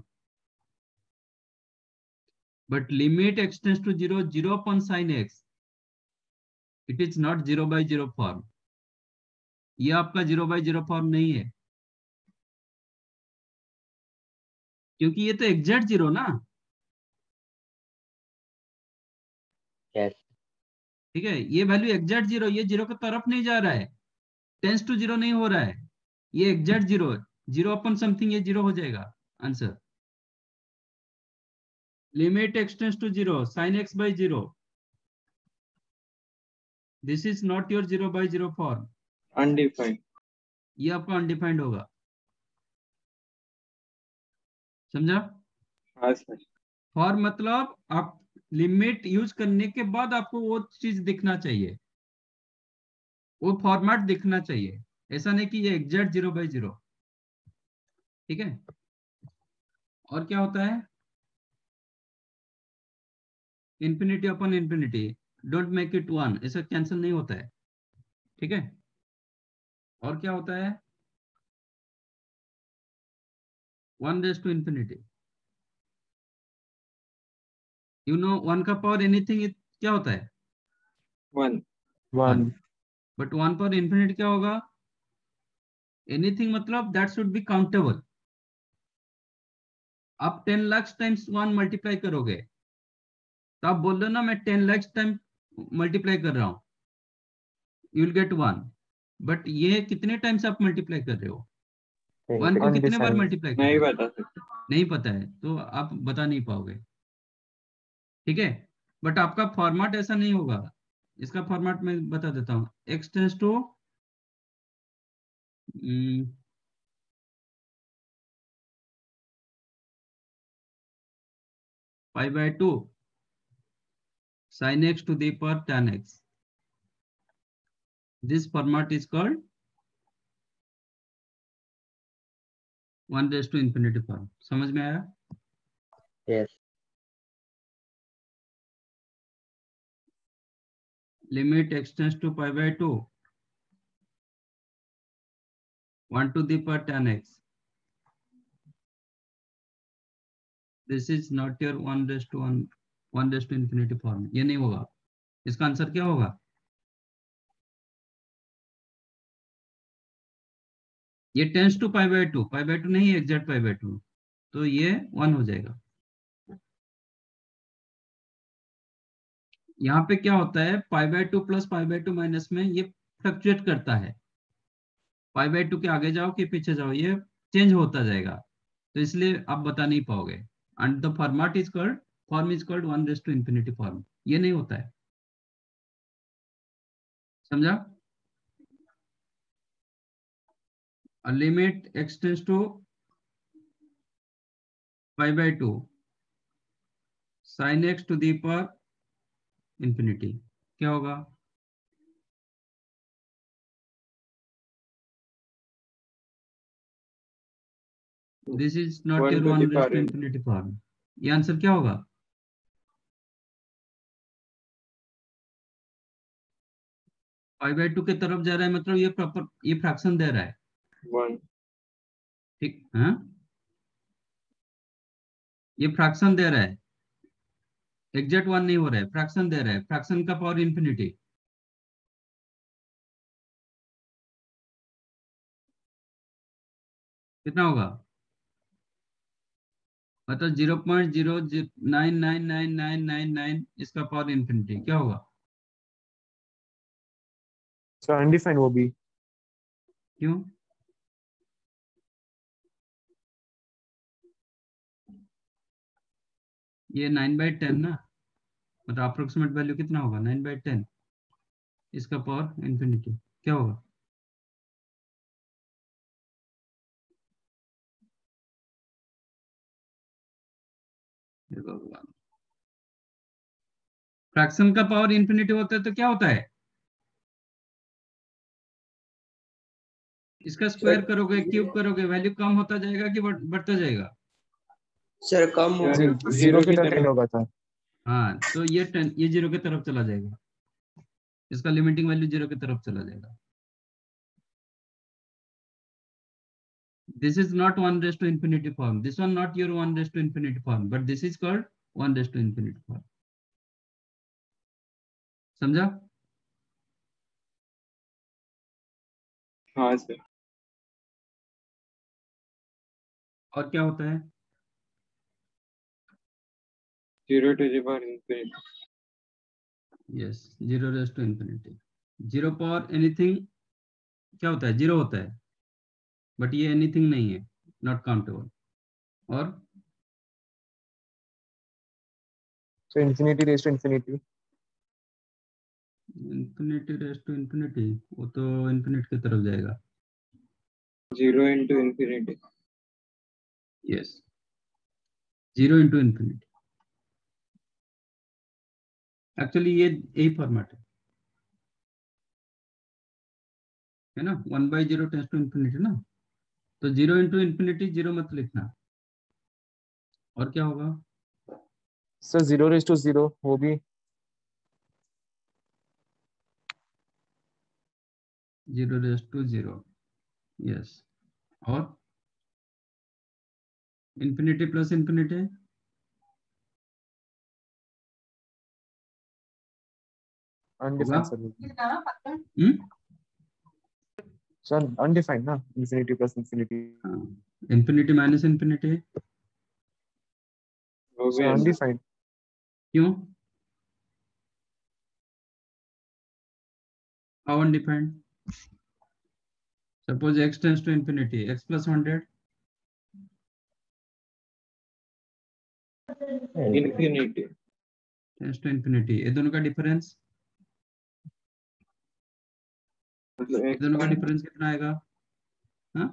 But limit extends to 0, 0 upon sin x. It is not 0/0 form. ये आपका 0/0 फॉर्म नहीं है, क्योंकि ये तो एग्जैक्ट 0 ना. Yes. ठीक है, ये वैल्यू एग्जैक्ट 0, ये 0 की तरफ नहीं जा रहा है, टेंस टू 0 नहीं हो रहा है, ये एग्जैक्ट 0, 0 अपन समथिंग, ये 0 हो जाएगा answer. Limit x tends to 0 sin x by 0. This is not your 0/0 form. Undefined. ये आपका अनडिफाइंड होगा. समझा? हाँ सर. फॉर मतलब आप लिमिट यूज करने के बाद आपको वो चीज दिखना चाहिए, वो फॉर्मेट दिखना चाहिए, ऐसा नहीं कि ये एग्जैक्ट 0/0. ठीक है, और क्या होता है? Infinity upon infinity, don't make it 1, ऐसा कैंसिल नहीं होता है. ठीक है, और क्या होता है? 1/∞. यू नो 1 का पावर एनीथिंग क्या होता है? 1. 1. बट 1 पावर इंफिनिटी क्या होगा? एनीथिंग मतलब दैट शुड बी काउंटेबल. आप 10 लाख टाइम्स 1 मल्टीप्लाई करोगे, तो आप बोल दो ना मैं 10 लाख टाइम मल्टीप्लाई कर रहा हूं, यू विल गेट 1. बट ये कितने टाइम्स आप मल्टीप्लाई कर रहे हो? 1 को कितने बार मल्टीप्लाई कर नहीं रहे हो? बता सकते. नहीं पता है तो आप बता नहीं पाओगे. ठीक है, बट आपका फॉर्मेट ऐसा नहीं होगा. इसका फॉर्मेट मैं बता देता हूँ. x tends to π/2 sin x to the power tan x. This format is called 1/∞ form. समझ में आया? Yes. Limit x tends to π/2 1 to the power tan x. This is not your 1/1 form. ये नहीं होगा. इसका आंसर क्या होगा? ये टेंस टू π/2 नहीं है एग्जैक्ट π/2, तो ये 1 हो जाएगा. यहाँ पे क्या होता है, π/2 प्लस π/2 माइनस में ये फ्लक्चुएट करता है. π/2 के आगे जाओ कि पीछे जाओ, ये चेंज होता जाएगा, तो इसलिए आप बता नहीं पाओगे. And the format is called 1/∞ form. ये नहीं होता है. समझा? Limit x tends to π/2 sin x to the power infinity. क्या होगा? This is not 1 your to the power 1/∞ form. ये आंसर क्या होगा? π/2 के तरफ जा रहा है मतलब ये प्रॉपर ये फ्रैक्शन दे रहा है. 1. ठीक, हाँ, ये फ्रैक्शन दे रहा है, एग्जैक्ट 1 नहीं हो रहा है, फ्रैक्शन दे रहा है, फ्रैक्शन का पावर इंफिनिटी. कितना होगा? मतलब 0.0099999 इसका पावर इन्फिनिटी क्या होगा? सर अनडिफाइंड वो भी। क्यों? ये 9/10 ना, मतलब अप्रोक्सीमेट वैल्यू कितना होगा? 9/10, इसका पावर इन्फिनिटी क्या होगा? हे भगवान, फ्रैक्शन का पावर इन्फिनिटी होता है तो क्या होता है? इसका स्क्वायर करोगे, क्यूब करोगे, वैल्यू कम होता जाएगा कि बढ़ता जाएगा? सर कम हो सर जीरो की की तरफ तरफ। end होगा था। हाँ, तो ये 0 की तरफ चला जाएगा, इसका लिमिटिंग वैल्यू 0 की तरफ चला जाएगा। This is not 1 raised to infinity form. This one not your 1 raised to infinity form, but this is called 1 raised to infinity form. समझा? हाँ सर। और क्या होता है? 0 to the power infinity। Yes, 0 raised to infinity. 0 power anything क्या होता है? 0 होता है, बट ये anything नहीं है, not countable. और सो infinity raised to infinity। infinity raised to infinity वो तो infinite की तरफ जाएगा। 0 into infinity। Yes, 0 into infinity. Actually ये यही फॉर्मेट है ना, 1/0 टेंस टू इन्फिनिटी ना, तो 0 इंटू इन्फिनिटी 0 मत लिखना। और क्या होगा? सर 0 raised to 0 वो भी। 0 raised to 0, यस। और इन्फिनिटी प्लस इन्फिनिटी होगा? अनडिफाइंड सर वो भी। सर अनडिफाइंड ना, infinity plus infinity। Infinity minus infinity हो सर गया सर। अनडिफाइंड। क्यों? How undefined? Suppose x tends to infinity, x plus 100 infinity. Tends to infinity, ये दोनों का डिफरेंस, मतलब ये दोनों का डिफरेंस कितना आएगा? हाँ,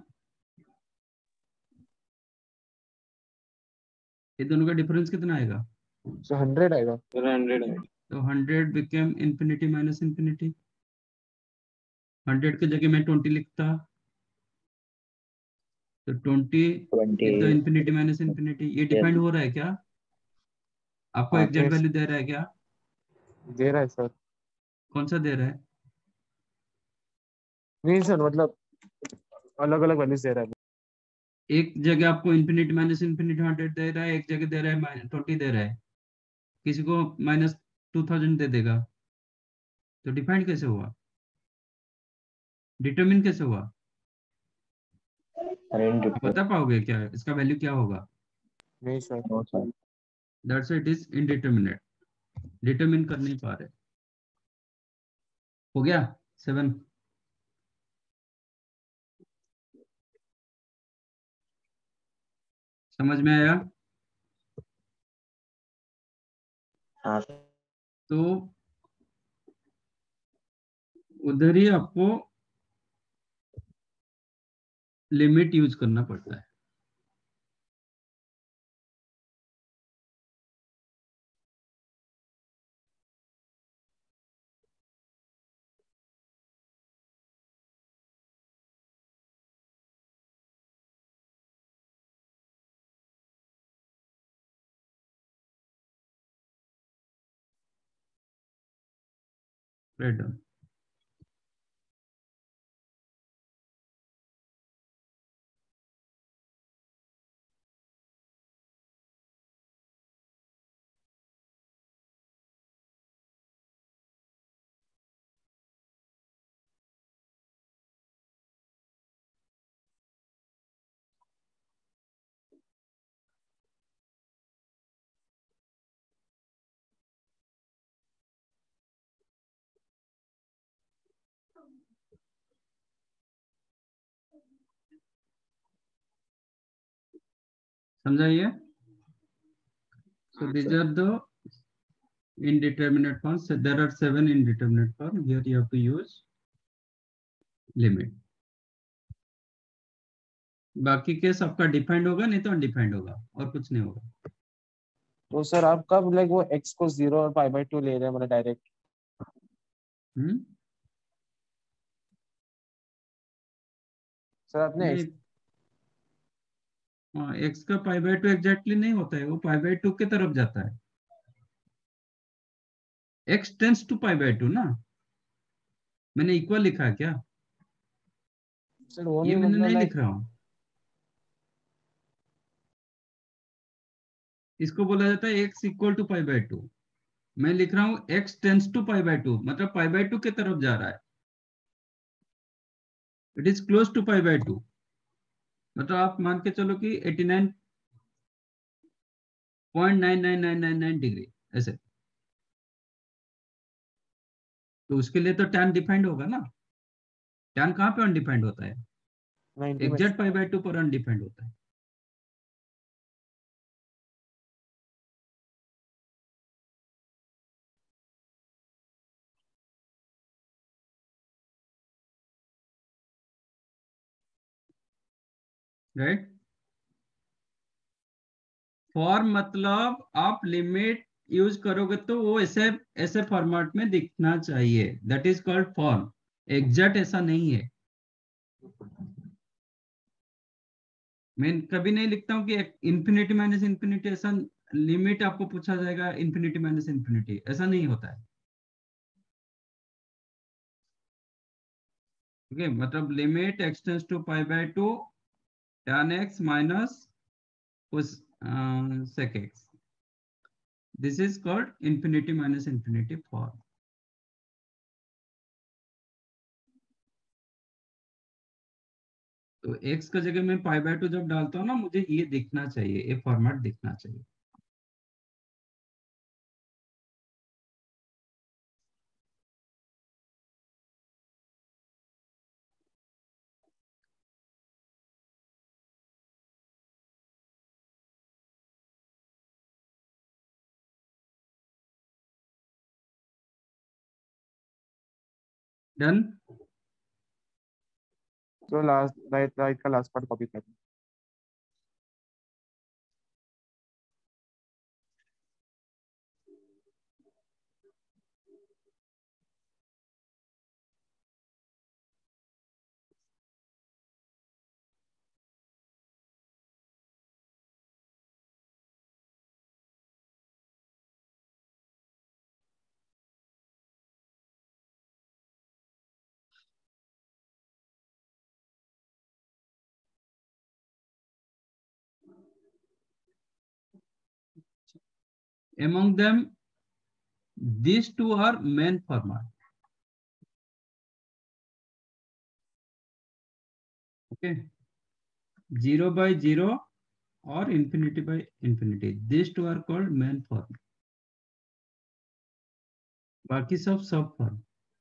ये दोनों का डिफरेंस कितना आएगा? सो 100 आएगा। 100 है। तो 100 बिकेम इन्फिनिटी माइनस इन्फिनिटी। 100 की जगह मैं 20 लिखता, तो 20 is the infinity minus infinity. ये डिफाइंड हो रहा है क्या? आपको हाँ एग्जैक्ट वैल्यू दे रहा है क्या? दे रहा है सर। कौन सा दे रहा है? नहीं सर मतलब अलग अलग वैल्यूज दे रहा है। एक जगह आपको इन्फिनिटी माइनस इन्फिनिटी 100 दे रहा है, एक जगह दे रहा है 20 दे रहा है, किसी को -2000 दे देगा, तो डिफाइंड कैसे हुआ? डिटरमिन कैसे हुआ? आप बता पाओगे क्या इसका वैल्यू क्या होगा? नहीं sir no sir. That's it is indeterminate, determine कर नहीं पा रहे। हो गया 7? समझ में आया? हाँ तो उधर ही आपको लिमिट यूज करना पड़ता है। राइट। समझाइए। So हाँ these sir. are the indeterminate forms. So there are 7 indeterminate forms. Here you have to use limit. बाकी केस आपका डिफाइंड होगा, नहीं तो अनडिफाइंड होगा, और कुछ नहीं होगा। तो सर आप कब लाइक वो x को 0 और π/2 ले रहे हैं मतलब डायरेक्ट? सर आपने नहीं, हाँ, x का π/2 एग्जैक्टली नहीं होता है, वो π/2 की तरफ जाता है। x टेंस टू π/2 ना, मैंने इक्वल लिखा है क्या? सर वो ये नहीं मैंने मतलब नहीं लाइक लिख रहा हूँ, इसको बोला जाता है x इक्वल टू π/2। मैं लिख रहा हूँ x टेंस टू π/2, मतलब π/2 की तरफ जा रहा है। इट इज क्लोज टू π/2, मतलब आप मान के चलो कि 89.99999 डिग्री ऐसे। तो उसके लिए तो tan डिफाइंड होगा ना। tan कहाँ पे अनडिफाइंड होता है? 90 में। एग्जैक्ट π/2 पर अनडिफाइंड होता है। राइट। फॉर मतलब आप लिमिट यूज करोगे तो वो ऐसे ऐसे फॉर्मेट में दिखना चाहिए, that is called form. Exact ऐसा नहीं है। मैं कभी नहीं लिखता हूँ कि इंफिनिटी माइनस इंफिनिटी, ऐसा लिमिट आपको पूछा जाएगा इंफिनिटी माइनस इंफिनिटी, ऐसा नहीं होता है। ओके, मतलब limit x tends to π/2 tan x minus उस sec x, this is called infinity minus infinity form. तो x का जगह मैं π/2 जब डालता हूँ ना, मुझे ये दिखना चाहिए, ये फॉर्मेट दिखना चाहिए। डन। तो लास्ट राइट राइट का लास्ट पार्ट कॉपी कर। Among them, these two are main format. Okay, 0/0 or infinity by infinity. These two are called main format. बाकी सब फॉर्म।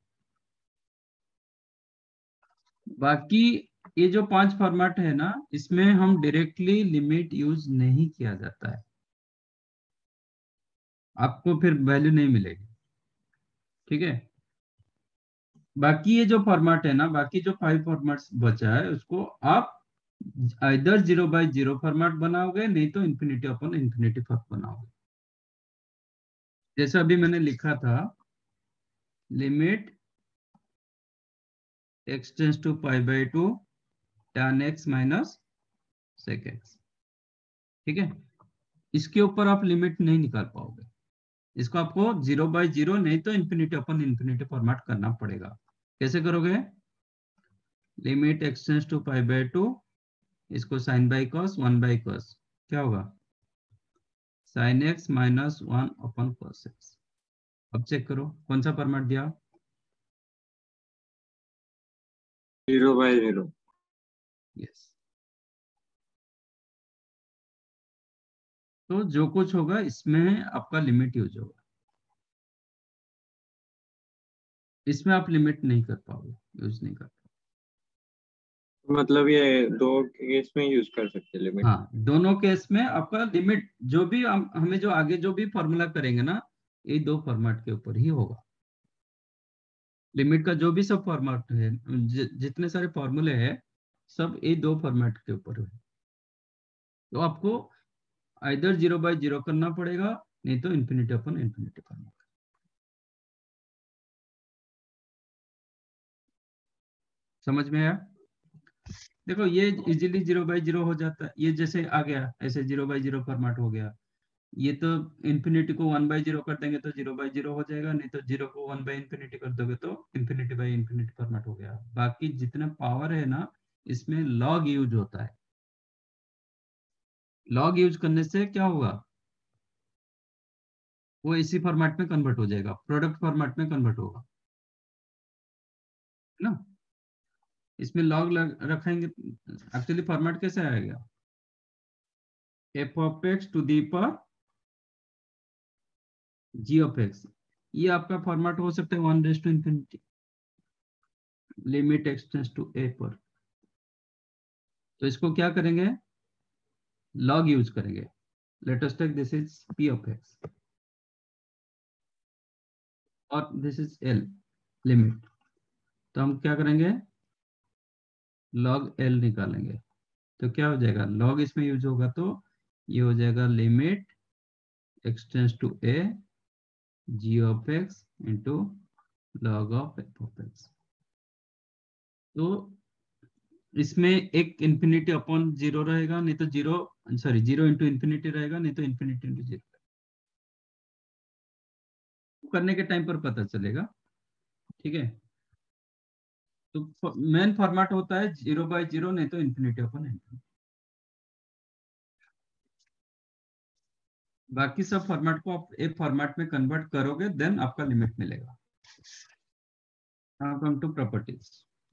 बाकी ये जो 5 फॉर्मेट है ना, इसमें हम डायरेक्टली लिमिट यूज नहीं किया जाता है, आपको फिर वैल्यू नहीं मिलेगी। ठीक है। बाकी ये जो फॉर्मेट है ना, बाकी जो 5 फॉर्मेट्स बचा है, उसको आप इधर 0/0 फॉर्मेट बनाओगे, नहीं तो इंफिनिटी अपॉन इंफिनिटी फॉर्म बनाओगे। जैसा अभी मैंने लिखा था, limit x tends to π/2 tan x minus sec x। ठीक है, इसके ऊपर आप लिमिट नहीं निकाल पाओगे, इसको आपको 0/0 नहीं तो इंफिनिटी अपॉन इंफिनिटी फॉर्मेट करना पड़ेगा। कैसे करोगे? लिमिट x टेंस टू π/2, इसको sin बाई cos 1/cos, क्या होगा? sin x minus 1 upon cos x। अब चेक करो कौन सा फॉर्मेट दिया। 0/0। यस। तो जो कुछ होगा इसमें आपका लिमिट यूज होगा, इसमें आप लिमिट नहीं कर पाओगे, यूज नहीं कर पाओगे। मतलब ये दो केस में यूज कर सकते हैं लिमिट। हाँ, दोनों केस में आपका लिमिट जो भी हमें जो आगे जो भी फॉर्मूला करेंगे ना, ये दो फॉर्मेट के ऊपर ही होगा। लिमिट का जो भी सब फॉर्मेट है, जितने सारे फॉर्मूले हैं, सब ये दो फॉर्मेट के ऊपर है। तो आपको आइदर 0/0 करना पड़ेगा, नहीं तो इन्फिनिटी अपन इन्फिनिटी करना पड़ेगा। समझ में आया? देखो ये इजीली 0/0 हो जाता है, ये जैसे आ गया ऐसे 0/0 फॉर्मेट हो गया। ये तो इन्फिनिटी को 1/0 कर देंगे तो 0/0 हो जाएगा, नहीं तो 0 को 1/∞ कर दोगे तो ∞/∞ फॉर्मेट हो गया। बाकी जितना पावर है ना, इसमें लॉग यूज होता है। लॉग यूज करने से क्या होगा, वो इसी फॉर्मेट में कन्वर्ट हो जाएगा, प्रोडक्ट फॉर्मेट में कन्वर्ट होगा, है ना। इसमें लॉग रखेंगे, एक्चुअली फॉर्मेट कैसे आएगा, f(x) to the power g(x). ये आपका फॉर्मेट हो सकता है 1∞ limit x tends to a पर। तो इसको क्या करेंगे, लॉग यूज करेंगे। Let us take this is p(x) और दिस इज l लिमिट। तो हम क्या करेंगे, log l निकालेंगे। तो क्या हो जाएगा, log इसमें यूज होगा तो ये हो जाएगा limit x tends to a g(x) into log of f(x). तो इसमें एक इन्फिनिटी अपॉन 0 रहेगा, नहीं तो 0 इंटू इन्फिनिटी रहेगा, नहीं तो इन्फिनिटी इंटू 0 करने के टाइम पर पता चलेगा। ठीक है, तो मेन फॉर्मेट होता है 0/0, नहीं तो इन्फिनिटी अपॉन इन्फिनिटी। बाकी सब फॉर्मेट को आप एक फॉर्मेट में कन्वर्ट करोगे, देन आपका लिमिट मिलेगा। Now come to properties.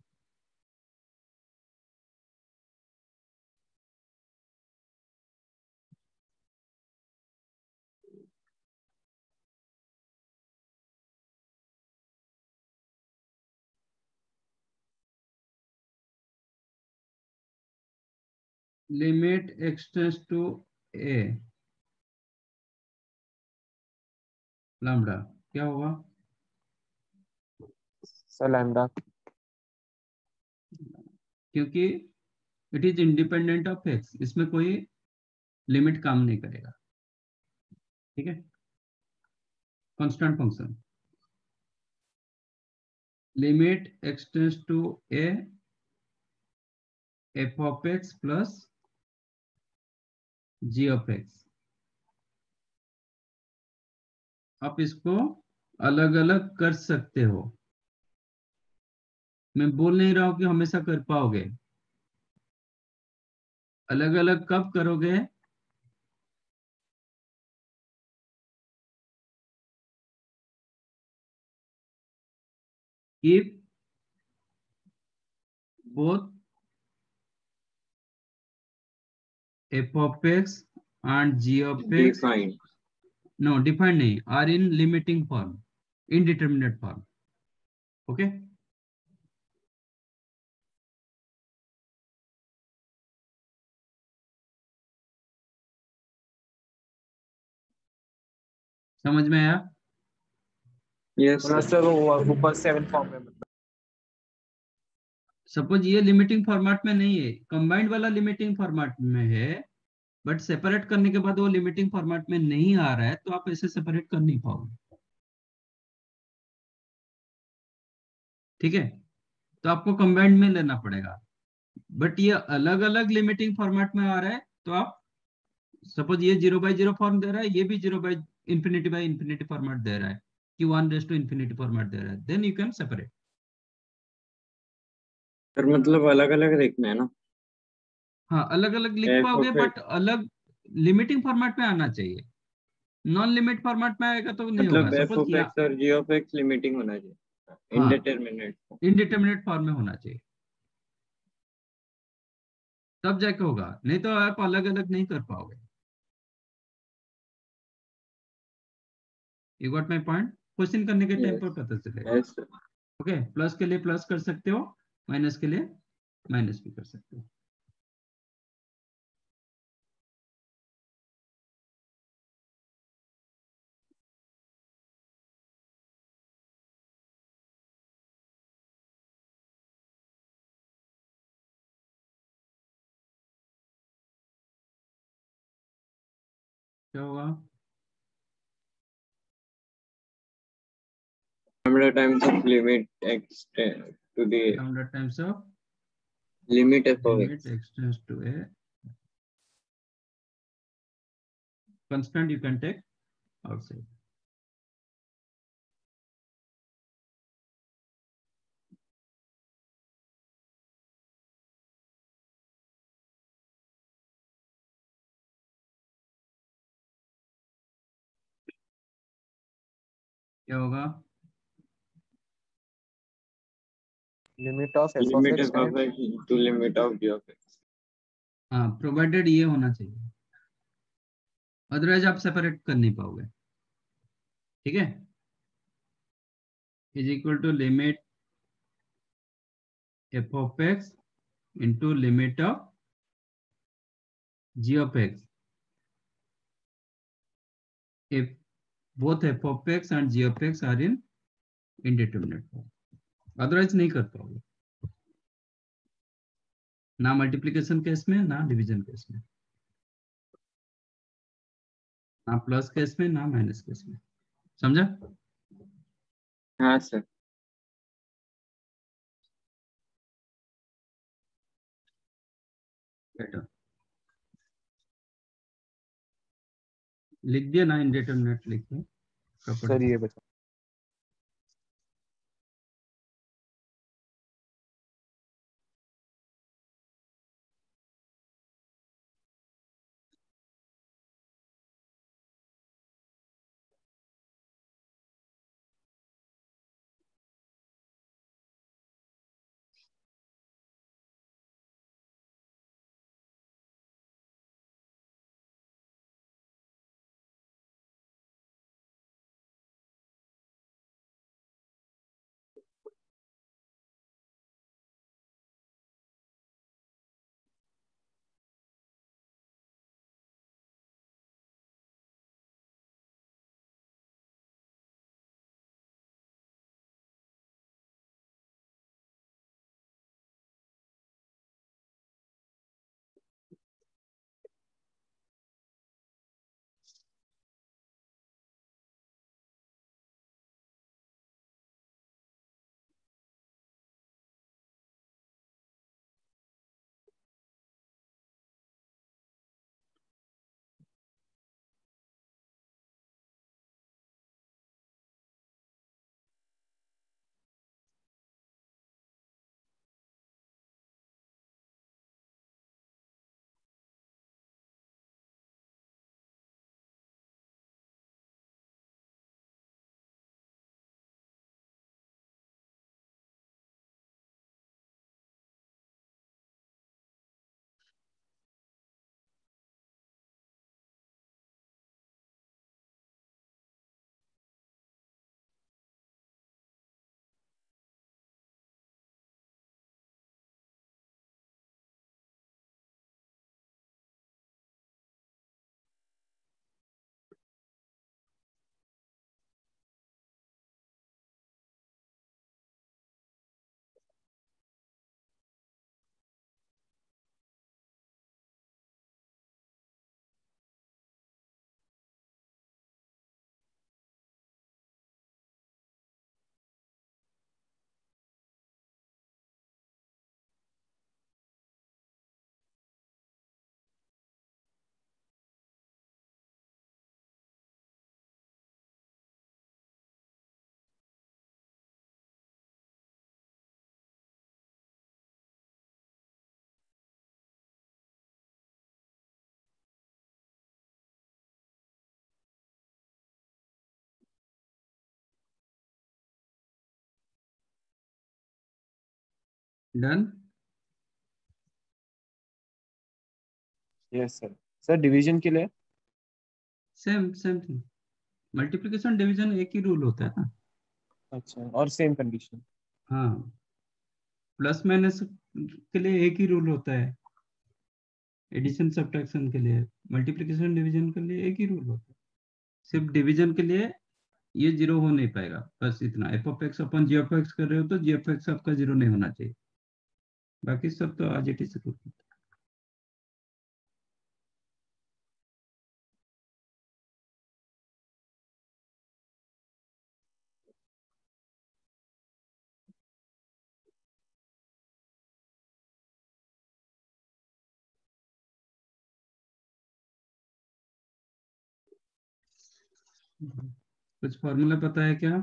Limit x tends to a lambda क्या होगा, सर लैम्डा, क्योंकि it is independent of x, इसमें कोई लिमिट काम नहीं करेगा। ठीक है, constant function limit x tends to a f(x) plus g(x). आप इसको अलग अलग कर सकते हो, मैं बोल नहीं रहा हूं कि हमेशा कर पाओगे। अलग अलग कब करोगे, if both f(x) and g(x) defined. no defined नहीं, are in limiting form, indeterminate form. Okay, समझ में आया? यस सर वो ऊपर 7 फॉर्म में मतलब। सपोज ये लिमिटिंग फॉर्मेट में नहीं है, कंबाइंड वाला लिमिटिंग फॉर्मेट में है, बट सेपरेट करने के बाद वो लिमिटिंग फॉर्मेट में नहीं आ रहा है, तो आप ऐसे सेपरेट कर नहीं पाओगे। ठीक है, तो आपको कंबाइंड में लेना पड़ेगा। बट ये अलग अलग लिमिटिंग फॉर्मेट में आ रहा है, तो आप सपोज ये 0/0 फॉर्म दे रहा है, ये भी 0/∞ फॉर्मेट दे रहा है, कि 1∞ फॉर्मेट दे रहा है, then you can separate. Sir, मतलब अलग अलग देखना है ना। हाँ, अलग अलग लिख पाओगे, बट अलग लिमिटिंग फॉर्मेट में आना चाहिए। नॉन लिमिट फॉर्मेट में आएगा तो नहीं होगा। मतलब सपोज f(x) और g(x) लिमिटिंग होना चाहिए, हाँ, इंडिटरमिनेट। इंडिटरमिनेट फॉर्म में होना चाहिए, तब जाके होगा, नहीं तो आप अलग अलग नहीं कर पाओगे। You got my point? Question करने के टाइम पर पता चलेगा। Yes sir. ओके, प्लस के लिए प्लस कर सकते हो, माइनस के लिए माइनस भी कर सकते हो। क्या होगा? lambda times of limit x to the lambda times of limit f of limit x. x tends to a constant you can take outside. क्या होगा? Limit of F of Limit X f of x to limit of g of x. हाँ, provided ये होना चाहिए, otherwise आप separate कर नहीं पाओगे। ठीक है, is equal to limit F of X into limit of g of x if both f of x and g of x are in indeterminate form, otherwise नहीं कर पाओगे, ना मल्टीप्लिकेशन केस में, ना डिवीजन केस में, ना plus case में, ना माइनस केस में। समझा? हाँ सर। बेटर लिख दिया ना, इंडेटरमिनेट लिखिए सर ये बता। Done. Yes sir. Sir division के लिए same same thing, multiplication division एक ही रूल होता है ना। अच्छा, और सेम कंडीशन। हाँ, प्लस माइनस के लिए एक ही रूल होता है, एडिशन सब्ट्रैक्शन के लिए, मल्टीप्लिकेशन डिवीजन के लिए एक ही रूल होता है, सिर्फ डिवीजन के लिए ये जीरो हो नहीं पाएगा, बस इतना। एफ ऑफ एक्स अपन जी ऑफ एक्स कर रहे हो तो जी ऑफ एक्स आपका जीरो नहीं होना चाहिए, बाकी सब तो आज इट इज। कुछ फॉर्मूला पता है क्या?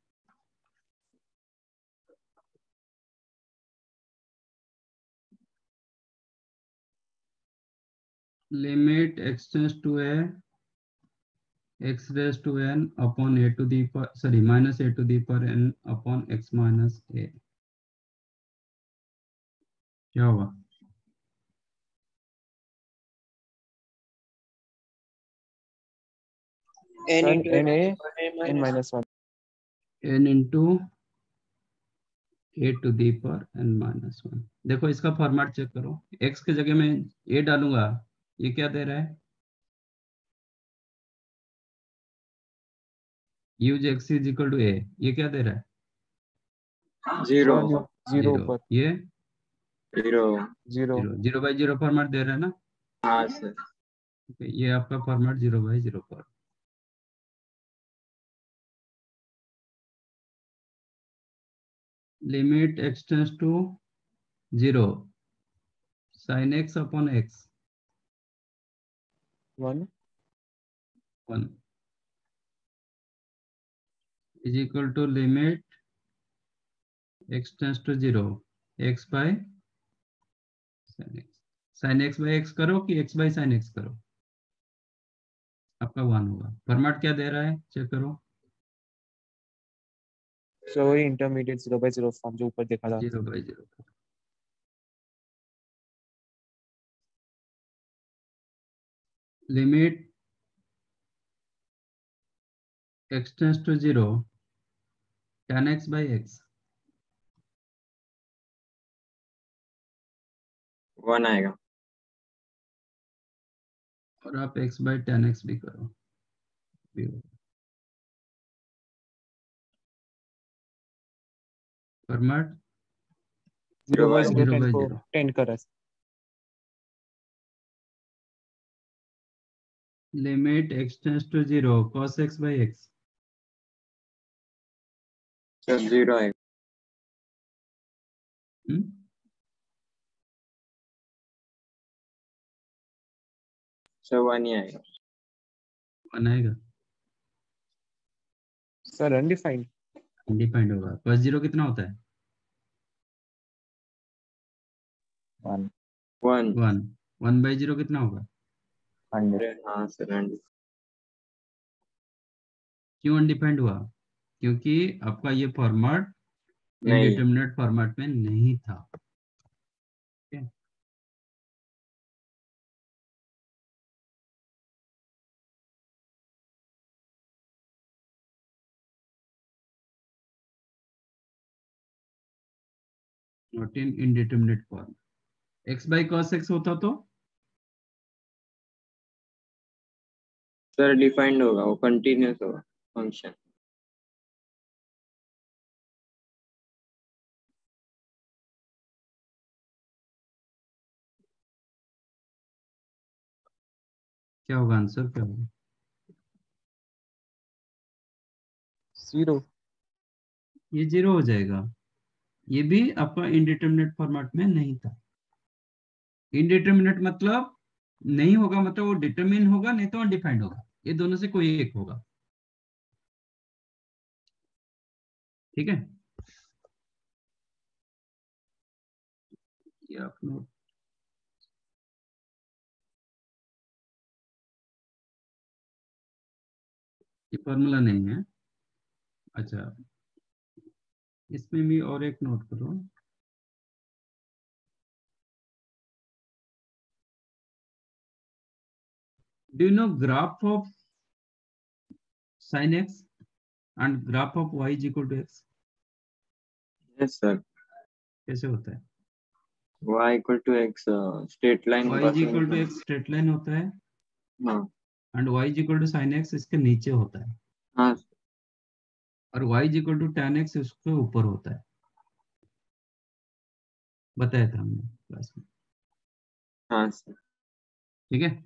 Limit x tends to a x raised to n upon a to the sorry minus a to the power n upon x minus a, क्या होगा? n into n a n n minus minus 1 n into a to the power n minus 1। देखो इसका format check करो, x की जगह में a डालूंगा, ये क्या दे रहा है? Use x is equal to a, ये क्या दे रहा है? Zero zero zero. ऊपर ये zero zero zero, zero by zero format दे रहा है ना? हाँ सर। ये आपका फॉर्मेट जीरो बाई जीरो पर। Limit x tends to 0 sin x upon x 1 1 is equal to limit x tends to 0 x by sin x। sin x by x करो कि x by sin x करो, आपका 1 होगा। Format क्या दे रहा है चेक करो, सो वही इंटरमीडिएट 0/0 फॉर्म जो ऊपर देखा था। 0/0। Limit x tends to 0 tan x by x 1 आएगा। और आप x by tan x भी करो, फॉर्मेट 0/0 10 को 0/0। 10 करा limit x tends to 0 cos x by x sir zero आएगा। सर 1 ही आएगा। 1 आएगा, सर अनडिफाइंड इंडिपेंडेंट होगा। cos 0 कितना होता है? 1 1 1 1/0 कितना होगा? 100 हाँ सर 100। क्यों अनडिफाइंड हुआ? क्योंकि आपका ये फॉर्मेट नहीं इंडिटरमिनेट फॉर्मेट में नहीं था। Okay? Not in indeterminate form। x by cos x होता तो सर डिफाइंड होगा, वो कंटिन्यूस होगा फंक्शन। क्या होगा? आंसर क्या होगा? 0 ये 0 हो जाएगा, ये भी आपका इंडिटरमिनेट फॉर्मेट में नहीं था। इंडिटरमिनेट मतलब नहीं होगा, मतलब वो डिटरमिन होगा नहीं तो अनडिफाइंड होगा, ये दोनों से कोई एक होगा। ठीक है, ये आप नोट, ये फॉर्मूला नहीं है। अच्छा, इसमें भी और एक नोट करो, do you know graph of sin x and graph of y is equal to x? Yes sir. कैसे होता है? y equal to x straight line y is equal to x straight line होता है हाँ and y is equal to sine x इसके नीचे होता है हाँ और y is equal to tan x उसके ऊपर होता है, बताया था हमने क्लास में। हाँ सर ठीक है,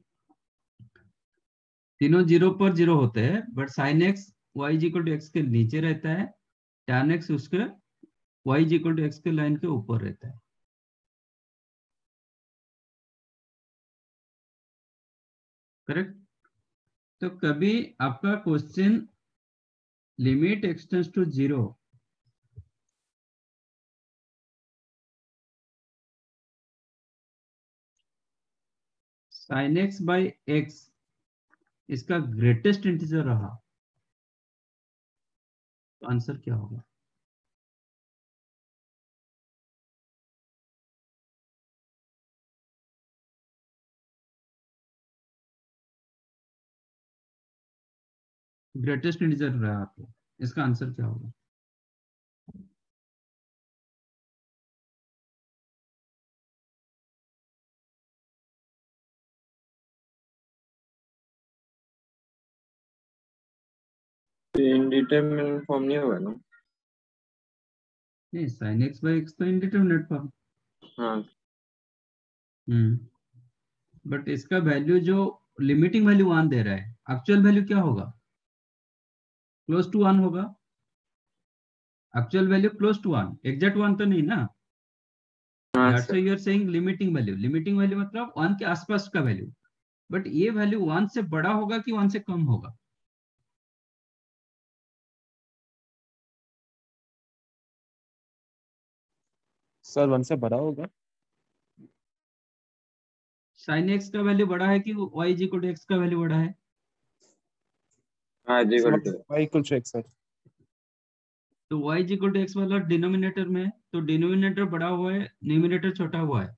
तीनों जीरो पर जीरो होते हैं but sine x y is equal to x के नीचे रहता है, tan एक्स उसके y is equal to x के लाइन के ऊपर रहता है। करेक्ट। तो कभी आपका question limit x tends to zero, sine x by x इसका ग्रेटेस्ट इंटीजर रहा तो आंसर क्या होगा? ग्रेटेस्ट इंटीजर रहा तो इसका आंसर क्या होगा? इंडिटरमिनेट फॉर्म नहीं होगा ना? नहीं, साइन एक्स बाई एक्स तो इंडिटरमिनेट फॉर्म। हाँ बट इसका वैल्यू जो लिमिटिंग वैल्यू 1 दे रहा है, एक्चुअल वैल्यू क्या होगा? क्लोज टू 1 होगा। Actual value close to 1, exact 1 तो नहीं ना। हाँ that's sir why you are saying limiting value. Limiting value मतलब 1 के आसपास का वैल्यू, बट ये वैल्यू 1 से बड़ा होगा कि 1 से कम होगा? सर 1 से बड़ा होगा। साइन एक्स का वैल्यू बड़ा है कि y is equal to x का वैल्यू बड़ा है? हाँ जी equal to y equal to x sir. तो y is equal to x वाला डिनोमिनेटर में है, तो डिनोमिनेटर बड़ा हुआ है, न्यूमिनेटर छोटा हुआ है।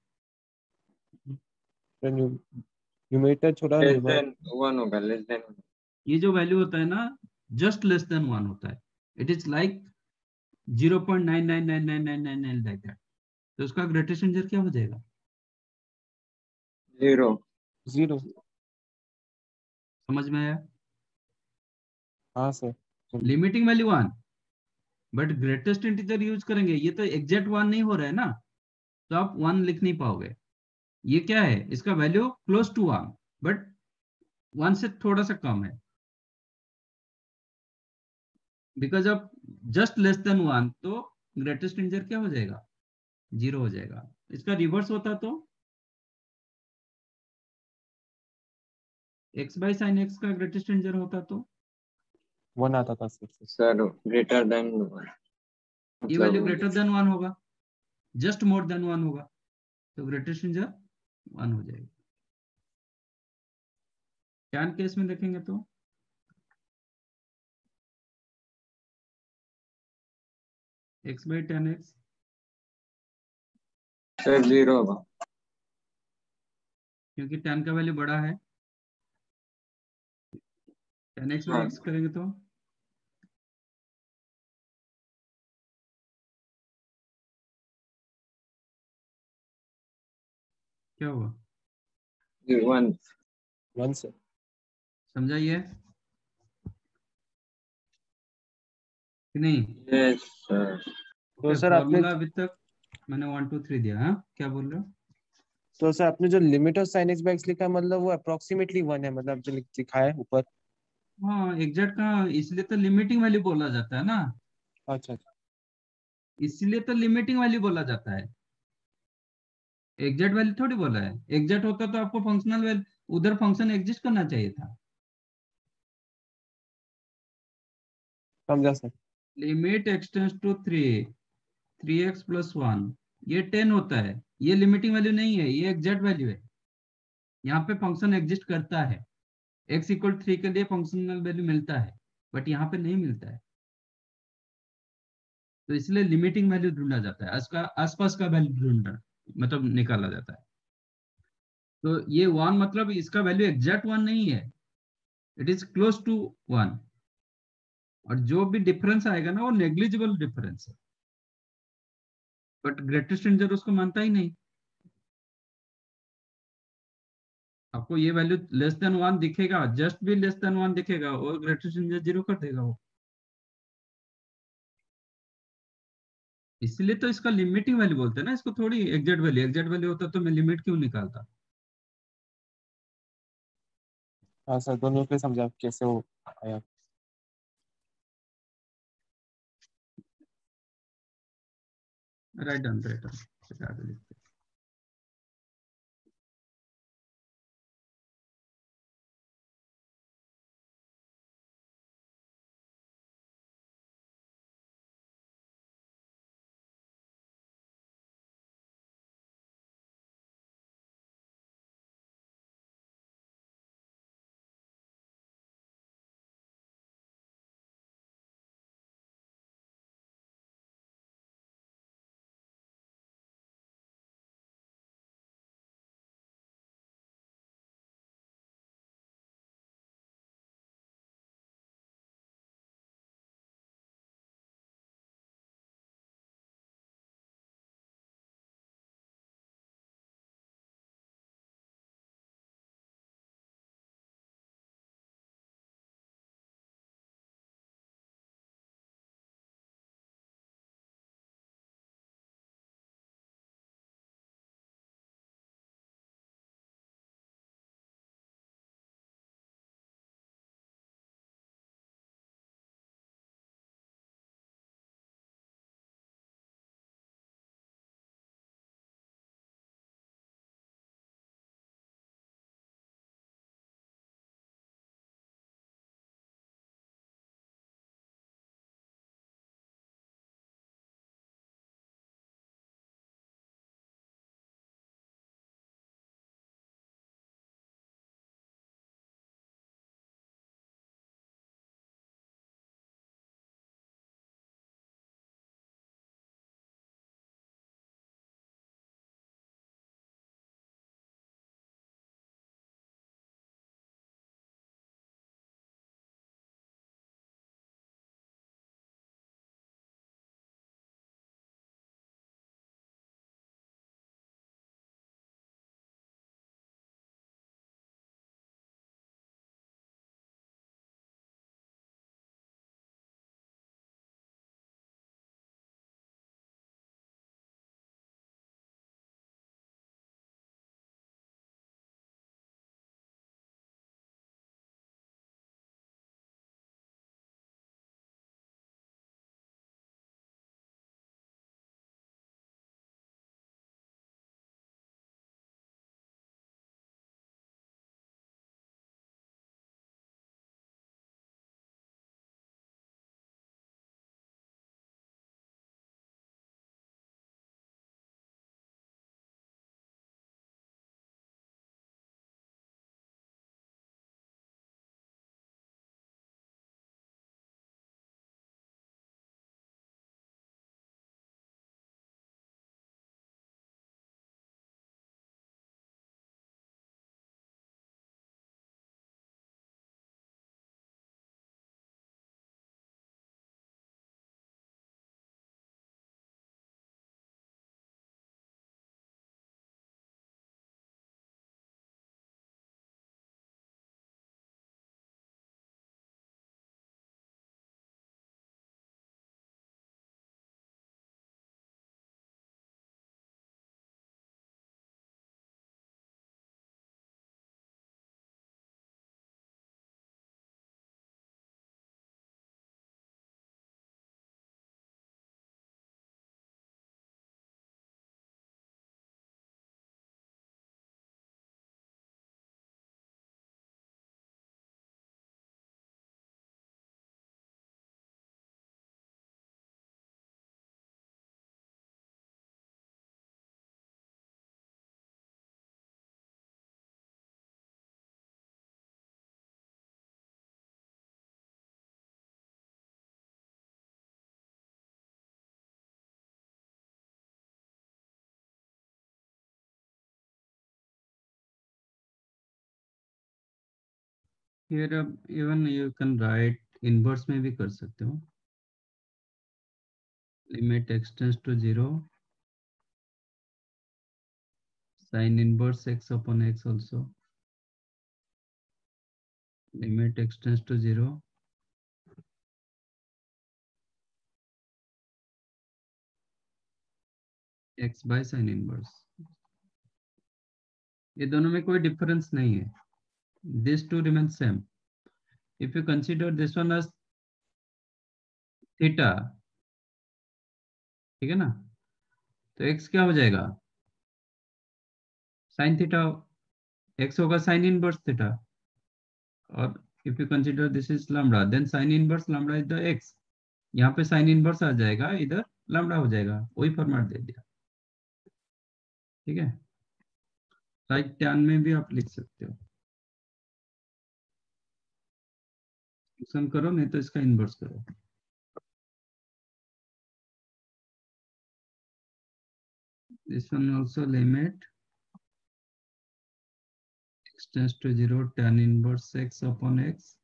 न्यूमरेटर छोटा लेस देन 1 होगा, लेस देन ये जो वैल्यू होता है ना, जस्ट लेस देन 1 होता है। It is like 0.999999 like that. तो उसका ग्रेटेस्ट इंटीजर क्या हो जाएगा? 0 0। समझ में आया? हाँ sir. Limiting value 1 but greatest integer use करेंगे, ये तो एग्जैक्ट 1 नहीं हो रहा है ना, तो आप 1 लिख नहीं पाओगे। ये क्या है? इसका वैल्यू क्लोज टू 1 बट 1 से थोड़ा सा कम है। Because of just less than 1 तो ग्रेटेस्ट इंटीजर क्या हो जाएगा? 0 हो जाएगा। इसका रिवर्स होता तो x बाई साइन एक्स का ग्रेटेस्ट इंटीजर होता तो 1 आता था सर। सर ग्रेटर देन 1 ये वैल्यू ग्रेटर देन 1 होगा, जस्ट मोर देन 1 होगा, तो ग्रेटेस्ट इंटीजर 1 हो जाएगा। tan केस में देखेंगे तो x by tan x sir 0 होगा क्योंकि tan का वैल्यू बड़ा है। tan एक्स बाई हाँ एक्स करेंगे तो क्या होगा? 1 1 सर। समझाइए कि नहीं? यस सर तो सर आपने फॉर्मूला अभी तक मैंने 1 2 3 दिया। हाँ, क्या बोल रहे हो? तो सर आपने जो limit of sine x by x लिखा है मतलब वो अप्रोक्सीमेटली 1 है, मतलब जो लिखा है ऊपर। हाँ, एग्जैक्ट कहाँ, इसलिए तो लिमिटिंग वैल्यू बोला जाता है ना। अच्छा अच्छा। इसलिए तो लिमिटिंग वैल्यू बोला जाता है, एग्जैक्ट वैल्यू थोड़ी बोला है। एग्जैक्ट होता तो आपको फंक्शनल वैल्यू उधर फंक्शन एग्जिस्ट करना चाहिए था। समझा sir. Limit x tends to 3x plus 1, ये 10 होता है। ये लिमिटिंग वैल्यू नहीं है, ये एग्जैक्ट वैल्यू है। यहाँ पे फंक्शन एग्जिस्ट करता है, x इक्वल 3 के लिए फंक्शनल वैल्यू मिलता है, बट यहाँ पे नहीं मिलता है। तो इसलिए लिमिटिंग वैल्यू ढूंढा जाता है, इसका आसपास का वैल्यू ढूंढना मतलब निकाला जाता है। तो ये 1 मतलब इसका वैल्यू एग्जैक्ट 1 नहीं है, इट इज क्लोज टू 1, और जो भी डिफरेंस आएगा ना वो नेग्लिजिबल डिफरेंस है। बट ग्रेटेस्ट इंटीजर उसको मानता ही नहीं। आपको ये वैल्यू लेस देन 1 दिखेगा, जस्ट भी लेस देन 1 दिखेगा और ग्रेटेस्ट इंटीजर 0 कर देगा वो। इसलिए तो इसका लिमिटिंग वैल्यू बोलते हैं ना इसको, थोड़ी एग्जैक्ट वैल्यू। एग्जैक्ट वैल्यू होता तो मैं लिमिट क्यों निकालता। हाँ सर, दोनों के समझा कैसे वो आया। Right done, right done. फिर अब even you can write inverse में भी कर सकते हो। Limit x tends to 0 sin inverse x upon x also. Limit x tends to 0. x by sin inverse. ये दोनों में कोई डिफरेंस नहीं है. These two remain same. If you consider this one as theta, ठीक है ना, तो x क्या हो जाएगा? sin theta. x होगा sin इनवर्स थीटा. और if you consider this is lambda, then sin inverse lambda is the x. यहाँ पे sin इनवर्स आ जाएगा, इधर lambda हो जाएगा. वही फॉर्मेट दे दिया. ठीक है. राइट टैन में भी आप लिख सकते हो. करो नहीं तो इसका इनवर्स करो. This one also limit x tends to 0 tan inverse x upon x.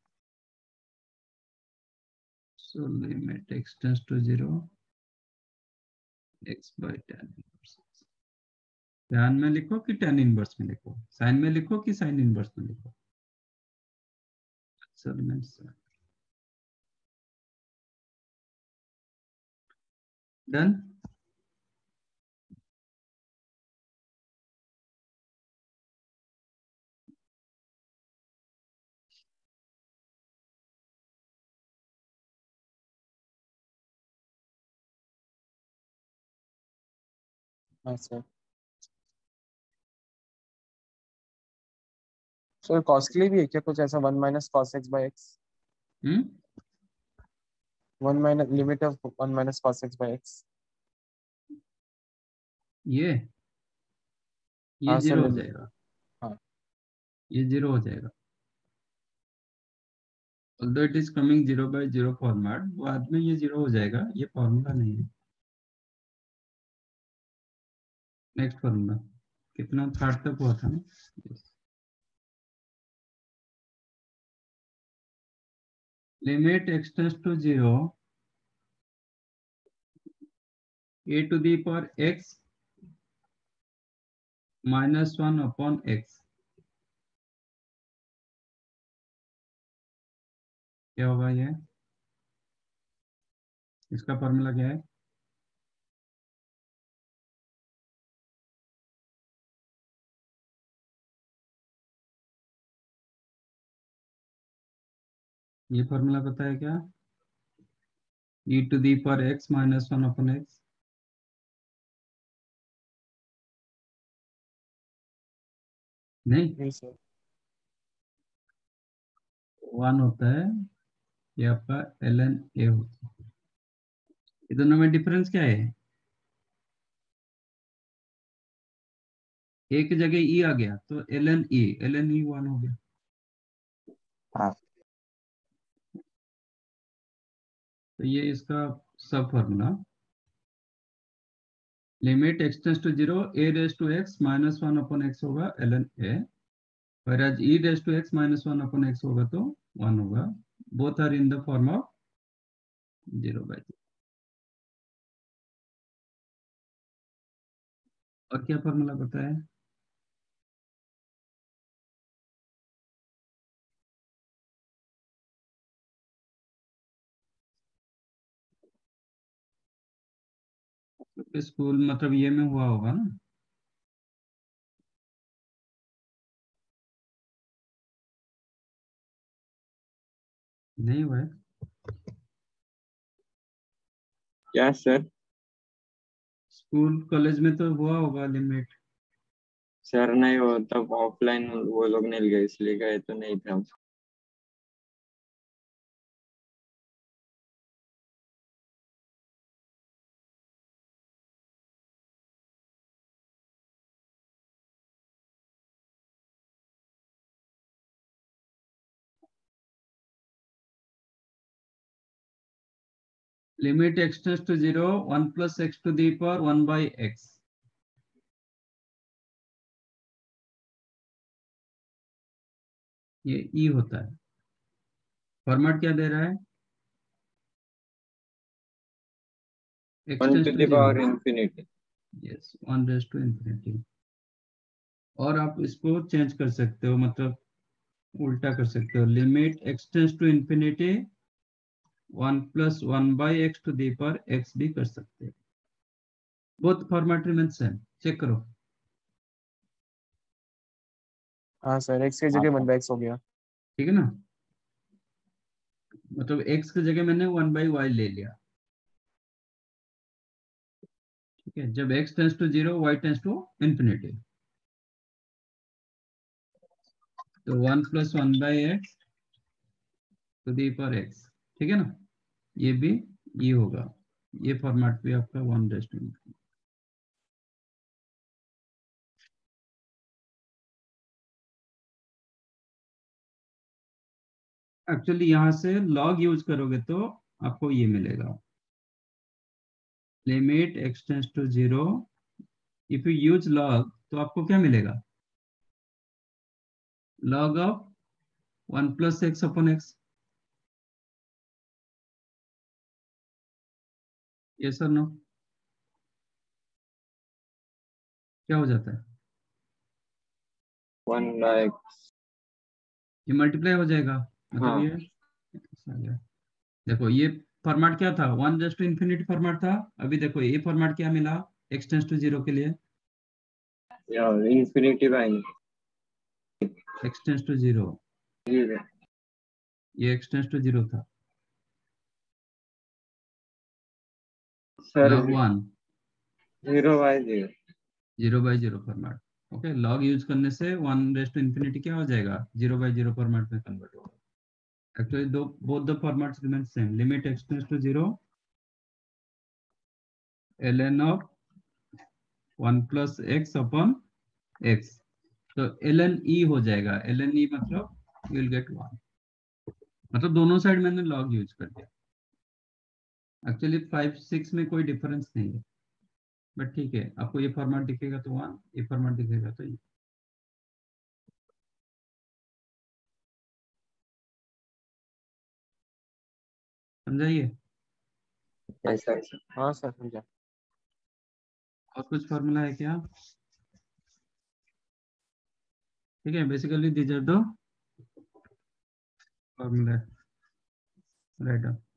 So limit x tends to 0 x by tan inverse x. tan में लिखो कि tan inverse में लिखो, sin में लिखो कि sin inverse में लिखो. Done. हाँ सर. सर कॉस्टली भी है क्या कुछ ऐसा 1 minus cos x by x? 1 minus limit of 1 minus cos x by x. ये हाँ जीरो सर. हो जाएगा. हाँ. ये जीरो हो जाएगा. Although it is coming 0 by 0 format, बाद में ये जीरो हो जाएगा. ये फॉर्मूला नहीं है. नेक्स्ट फॉर्मूला कितना थर्ड तक हुआ था ना. Limit x tends to 0 a to the power x minus 1 upon x. क्या होगा ये? इसका फॉर्मूला क्या है? ये फॉर्मूला पता है क्या? e to the power x minus 1 upon x. नहीं सर. 1 होता है. ये आपका ln a होता है. ये दोनों में डिफरेंस क्या है? एक जगह e आ गया तो ln e 1 हो गया. हाँ. तो ये इसका सब formula. Limit x tends to 0 a raise to x minus 1 upon x होगा ln a. और आज e raise to x minus 1 upon x होगा तो 1 होगा. Both are in the form of 0 by 0. और क्या फॉर्मूला पता है? स्कूल मतलब ये में हुआ होगा ना. नहीं हुआ है. क्या सर? स्कूल कॉलेज में तो हुआ होगा लिमिट. सर नहीं, वो तब ऑफलाइन वो लोग नहीं गए इसलिए गए तो नहीं था. Limit x tends to 0 1 plus x to the power 1 by x. ये e होता है. फॉर्मेट क्या दे रहा है? x 1 tends to to the 0. power infinity. Yes, 1 raised to infinity. और आप इसको चेंज कर सकते हो, मतलब उल्टा कर सकते हो, limit x tends to infinity 1+1/x to the power x भी कर सकते हैं। Both format remains same, check करो। हाँ सर, x की जगह 1/x हो गया। ठीक है ना, मतलब x की जगह मैंने 1/y ले लिया। ठीक है, जब x tends to 0 y tends to infinity, तो 1+1/x to the power x। ठीक है ना, ये भी ये होगा, ये फॉर्मेट भी आपका 1/। एक्चुअली यहाँ से लॉग यूज करोगे तो आपको ये मिलेगा, limit x tends to 0, if you use log तो आपको क्या मिलेगा, log of 1+x/x। ये सर नो, क्या हो जाता है, 1/x। ये मल्टीप्लाई हो जाएगा, मतलब हाँ। ये ऐसा आ गया। देखो ये फॉर्मेट क्या था, 1∞ फॉर्मेट था। अभी देखो ये फॉर्मेट क्या मिला x टेंस टू 0 के लिए, infinity by x tends to 0, 0। ये x टेंस टू 0 था, sir log 1 0/0। 0/0 format. Okay, log use करने से 1∞ क्या हो जाएगा, 0/0 फॉर्मेट में कन्वर्ट होगा। Actually, both the formats remain same. Limit x tends to 0, ln of 1+x/x। तो ln e हो जाएगा, ln e मतलब you will get 1। मतलब दोनों साइड मैंने log यूज कर दिया। एक्चुअली 5 6 में कोई डिफरेंस नहीं है, बट ठीक है, आपको ये फॉर्मेट दिखेगा तो 1, ये फॉर्मेट दिखेगा तो ये। समझाइए, ऐसा ऐसा। हाँ सर, समझा। और कुछ फॉर्मूला है क्या? ठीक है, basically these are the formula, right.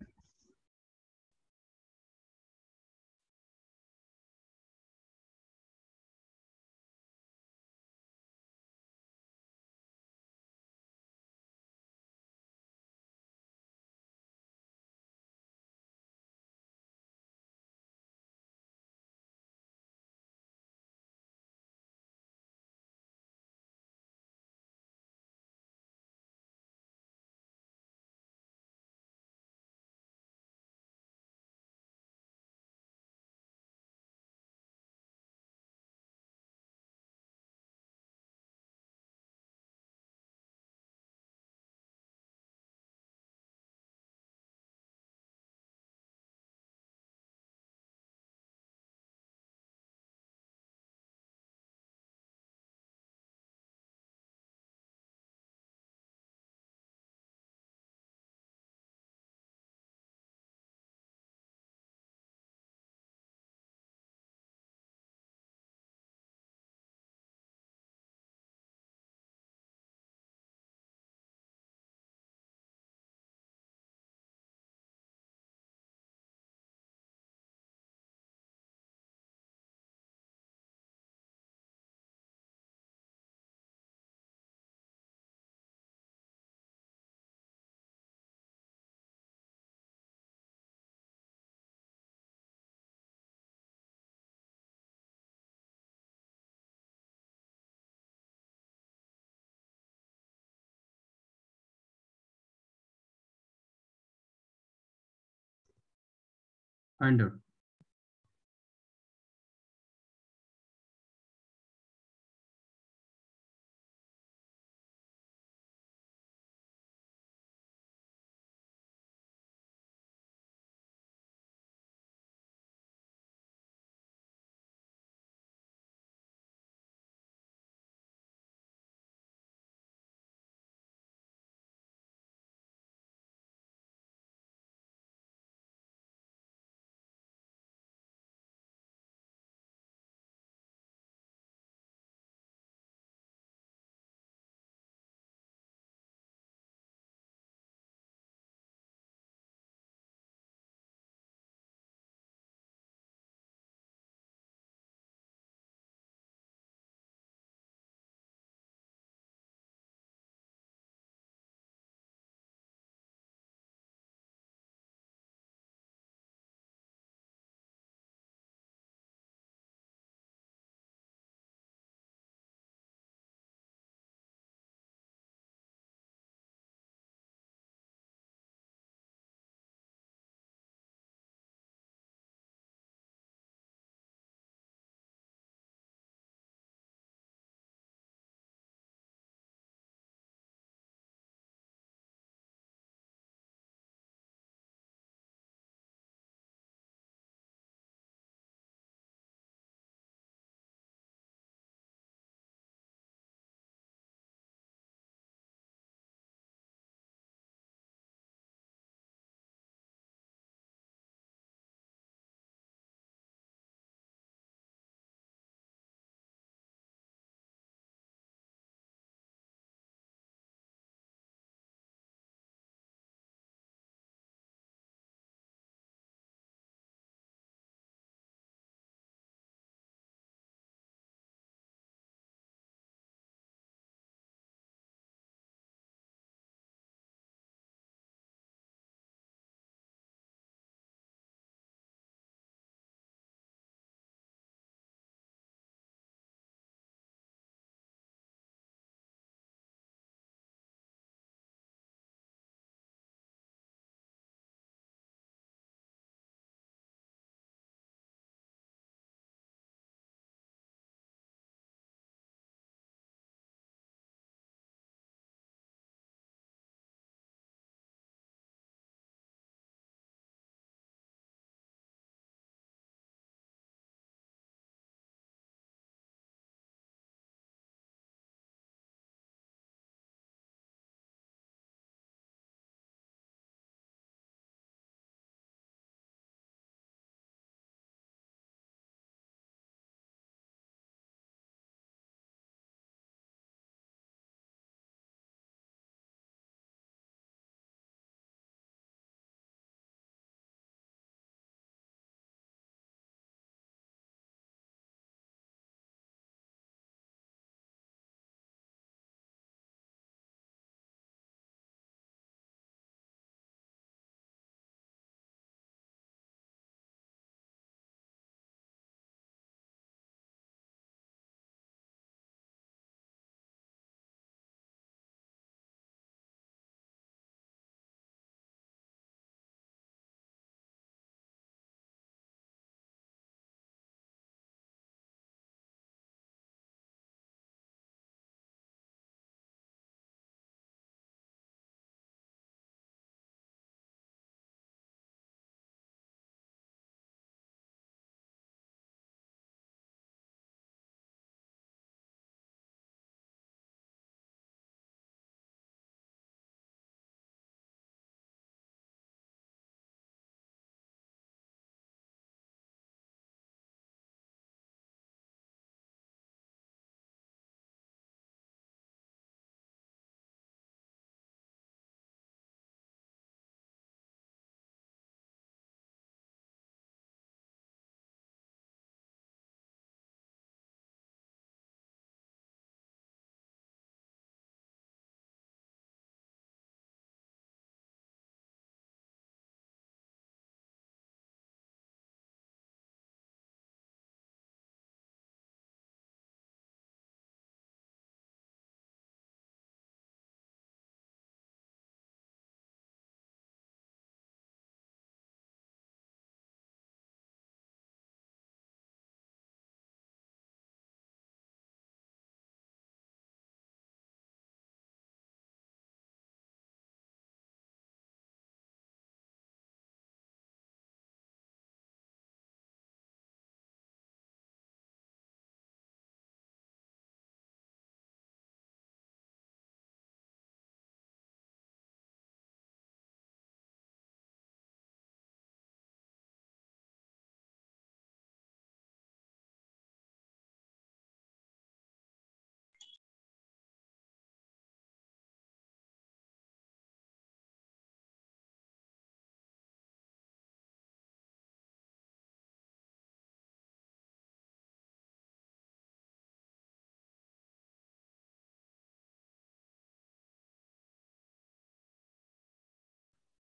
Find out.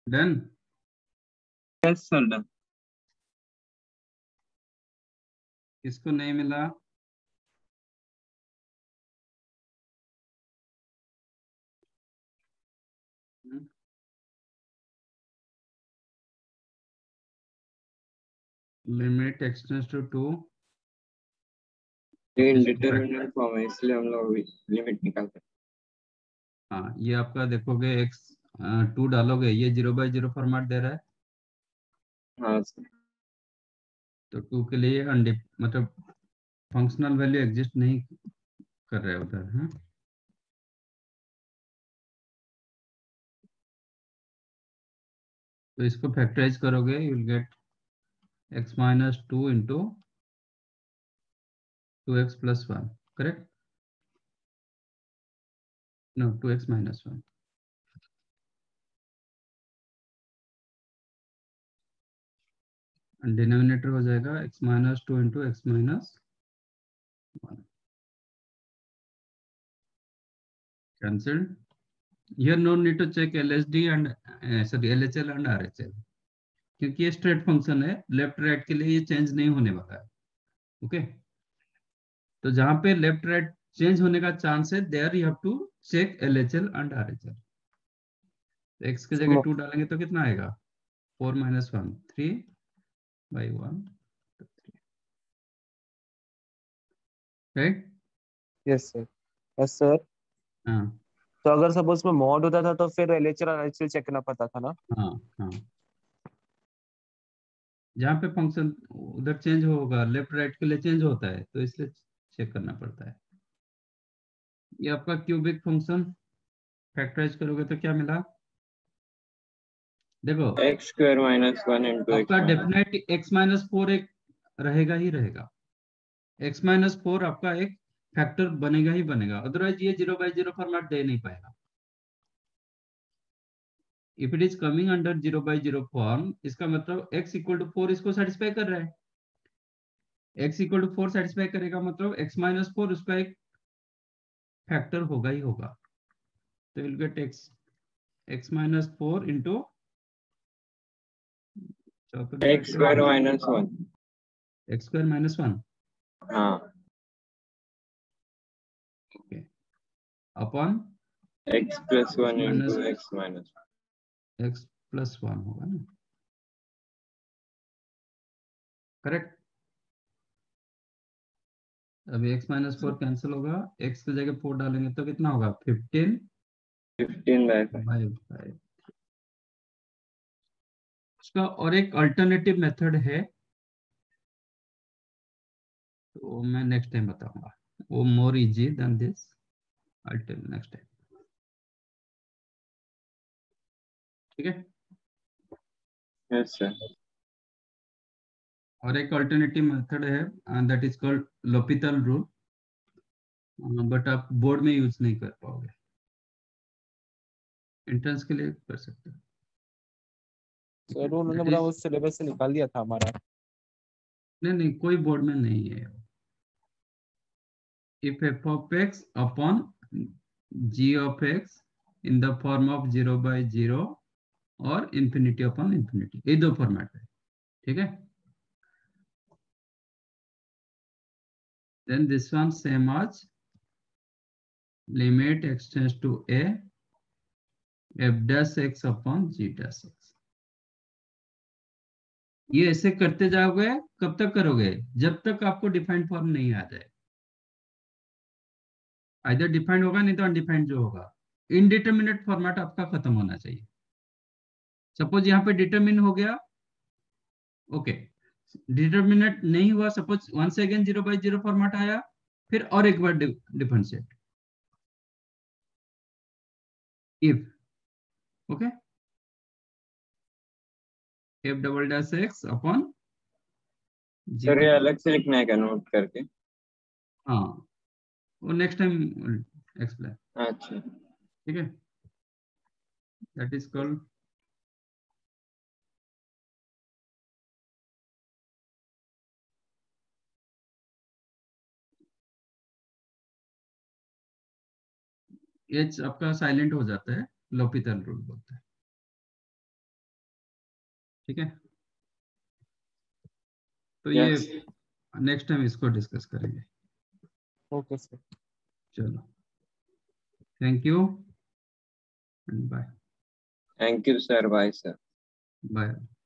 Done. Yes sir done. किसको नहीं मिला? Limit x tends to 2। ये इंडिटरमिनेट फॉर्म है इसलिए हम लोग लिमिट निकालते हैं। हाँ, ये आपका देखोगे x 2 डालोगे, ये 0/0 फॉर्मेट दे रहा है, हाँ सर। तो 2 के लिए मतलब फंक्शनल वैल्यू एग्जिस्ट नहीं कर रहा है उधर। हाँ, तो इसको फैक्टराइज करोगे, you will get x-2 into 2x+1, correct? No, 2x-1, denominator हो जाएगा x-2 into x-1। Cancelled. Here no need to check LSD and LHL and RHL, क्योंकि ये स्ट्रेट फंक्शन है, लेफ्ट राइट के लिए ये चेंज नहीं होने वाला है। ओके, तो जहां पे लेफ्ट राइट चेंज होने का चांस है, there you have to check LHL and RHL। X की जगह 2 डालेंगे तो कितना आएगा? 4 - 1, 3/1, right? Yes sir. Yes sir. हाँ तो अगर सपोज में मॉड होता था तो फिर एलएचआर और एचएल चेक करना पड़ता था ना? हाँ हाँ, जहाँ पे फंक्शन उधर चेंज होगा, लेफ्ट राइट के लिए चेंज होता है, तो इसलिए चेक करना पड़ता है। ये आपका क्यूबिक फंक्शन फैक्टराइज करोगे तो क्या मिला? देखो, x² - 1 आपका x-। डेफिनेट x-4 एक रहेगा ही रहेगा। x-4 आपका एक फैक्टर बनेगा ही बनेगा, अदरवाइज ये 0/0 फॉर्मेट दे नहीं पाएगा। If it is coming under 0/0 form, इसका मतलब x = 4 इसको सेटिस्फाई कर रहा है। x = 4 सेटिस्फाई करेगा, मतलब x-4 उसका एक फैक्टर होगा ही होगा। तो will get x-4 into x² - 1। x² - 1, हाँ। Okay, upon x+1 into x-1। x+1 होगा ना, करेक्ट? अभी x-4 कैंसिल होगा, x की जगह 4 डालेंगे तो कितना होगा? 15/5। उसका और एक अल्टरनेटिव मेथड है, तो मैं नेक्स्ट टाइम बताऊंगा, वो more easy than this. Next time, ठीक है? Yes sir. और एक अल्टरनेटिव मेथड है, that is called L'Hopital rule, but आप बोर्ड में यूज नहीं कर पाओगे, एंट्रेंस के लिए कर सकते हो। सर उन्होंने That बोला is, वो सिलेबस से निकाल दिया था हमारा। नहीं नहीं, कोई बोर्ड में नहीं है। If f of x upon g of x in the form of 0/0 और infinity upon infinity, ये दो फॉर्मेट है, ठीक है? Then this one same as limit x tends to a f dash x upon g dash x। ये ऐसे करते जाओगे, कब तक करोगे? जब तक आपको डिफाइंड फॉर्म नहीं आ जाए। आइदर डिफाइंड होगा, नहीं तो अनडिफाइंड जो होगा। इनडिटरमिनेट फॉर्मेट आपका खत्म होना चाहिए। सपोज यहाँ पे डिटरमिन हो गया, ओके, डिटरमिनेट नहीं हुआ, सपोज वंस अगेन 0/0 फॉर्मेट आया, फिर और एक बार differentiate, if, okay, f double dash x upon g sir ये का, अलग से लिखना है क्या नोट करके? हाँ, वो नेक्स्ट टाइम एक्सप्लेन, अच्छा। ठीक है? दैट इज कॉल्ड h आपका साइलेंट हो जाता है, लोपितल रूल बोलते हैं। ठीक है, तो Yes. ये नेक्स्ट टाइम इसको डिस्कस करेंगे। Okay sir. चलो, thank you and bye. Thank you, sir. Bye, sir. Bye.